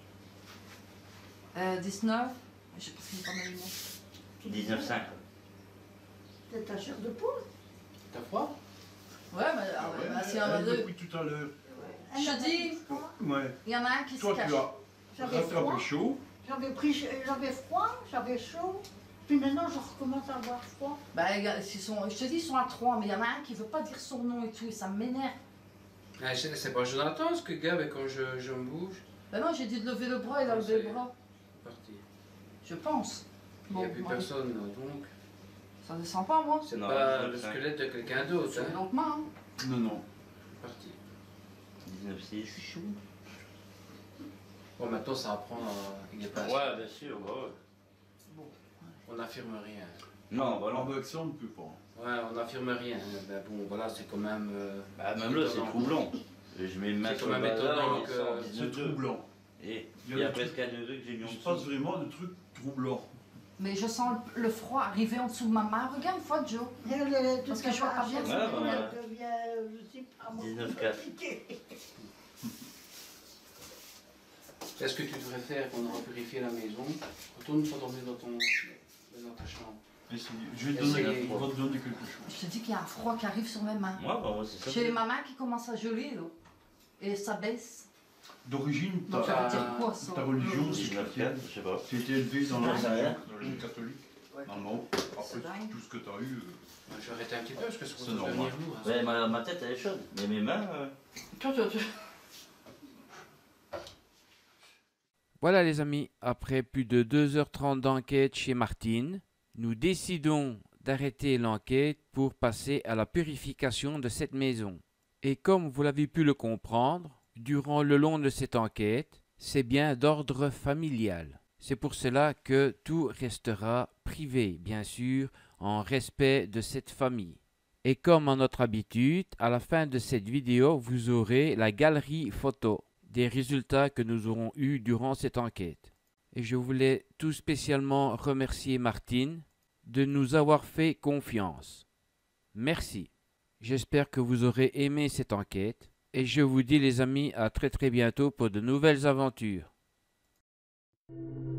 Euh, dix-neuf. Je sais pas si c'est pas mal. dix-neuf cinq. C'est ta chair de poule. T'as froid? Ouais, mais ah ouais, bah, c'est un Elle, deux. depuis tout à l'heure. Elle Je avait dis- froid. Ouais. Il y en a un qui Toi, se cache. tu as J'avais froid. rattrapé chaud. J'avais pris, j'avais froid, j'avais chaud. Puis maintenant, je recommence à avoir froid. Bah, regarde, ils sont, je te dis, ils sont à trois, mais il y en a un qui veut pas dire son nom et tout, et ça m'énerve. Ah, c'est c'est pas Jonathan ce que gars, mais quand je, je me bouge, Bah non, j'ai dit de lever le bras, il a Ah, levé c'est- le bras. parti. Je pense. Il n'y a plus moi, personne, donc ça descend pas, moi. c'est Non, pas je le sais. squelette de quelqu'un d'autre. C'est Hein. donc main. Hein. Non, non. Parti. dix-neuf six. Je suis chaud. Bon, maintenant ça apprend, à... il est pas. Ouais, bien sûr, bah ouais. Bon. On n'affirme rien. Non, bah En non. vaccin, on ne peut pas. Ouais, on n'affirme rien. Ben bon, voilà, c'est quand même. euh, Bah même là, c'est étonnant. troublant. Je mets une main C'est sur quand le même bazar, étonnant il que- sort C'est dix-neuf deux. troublant. Et Il y a il y a des trucs- presque un neveu que j'ai mis en Il se passe dessous. vraiment des trucs troublants. Mais je sens le, le froid arriver en dessous de ma main. Regarde une fois, Joe. Parce que je vois pas bien. Ouais, bah, Elle devient, je sais pas, moi, dix-neuf quatre. compliquée. Qu'est-ce que tu devrais faire quand on aura purifié la maison? Retourne pas dormir dans, ton... dans ta chambre. Essayez. Je vais te donner, Essayez. on va te donner quelque chose. Je te dis qu'il y a un froid qui arrive sur mes mains. Moi, bah moi, c'est ça. J'ai les mamans qui commencent à geler, là. Et ça baisse. D'origine, Donc ça ta, veut dire quoi, ça? ta religion, c'est dix-neuf chrétienne. quatre, je sais pas. Tu as été élevé dans Je la sais rien. religion, dans la religion catholique. Ouais. Non, non. C'est Après, dingue. tout ce que tu as eu. euh, Je vais arrêter un petit peu parce que c'est pour C'est te normal. devenir lourd. hein. Ouais, ma, ma tête elle est chaude. Mais mes mains. euh, Toi, toi, toi. Voilà les amis, après plus de deux heures trente d'enquête chez Martine, nous décidons d'arrêter l'enquête pour passer à la purification de cette maison. Et comme vous l'avez pu le comprendre, durant le long de cette enquête, c'est bien d'ordre familial. C'est pour cela que tout restera privé, bien sûr, en respect de cette famille. Et comme à notre habitude, à la fin de cette vidéo, vous aurez la galerie photo des résultats que nous aurons eus durant cette enquête. Et je voulais tout spécialement remercier Martine de nous avoir fait confiance. Merci. J'espère que vous aurez aimé cette enquête et je vous dis les amis à très très bientôt pour de nouvelles aventures.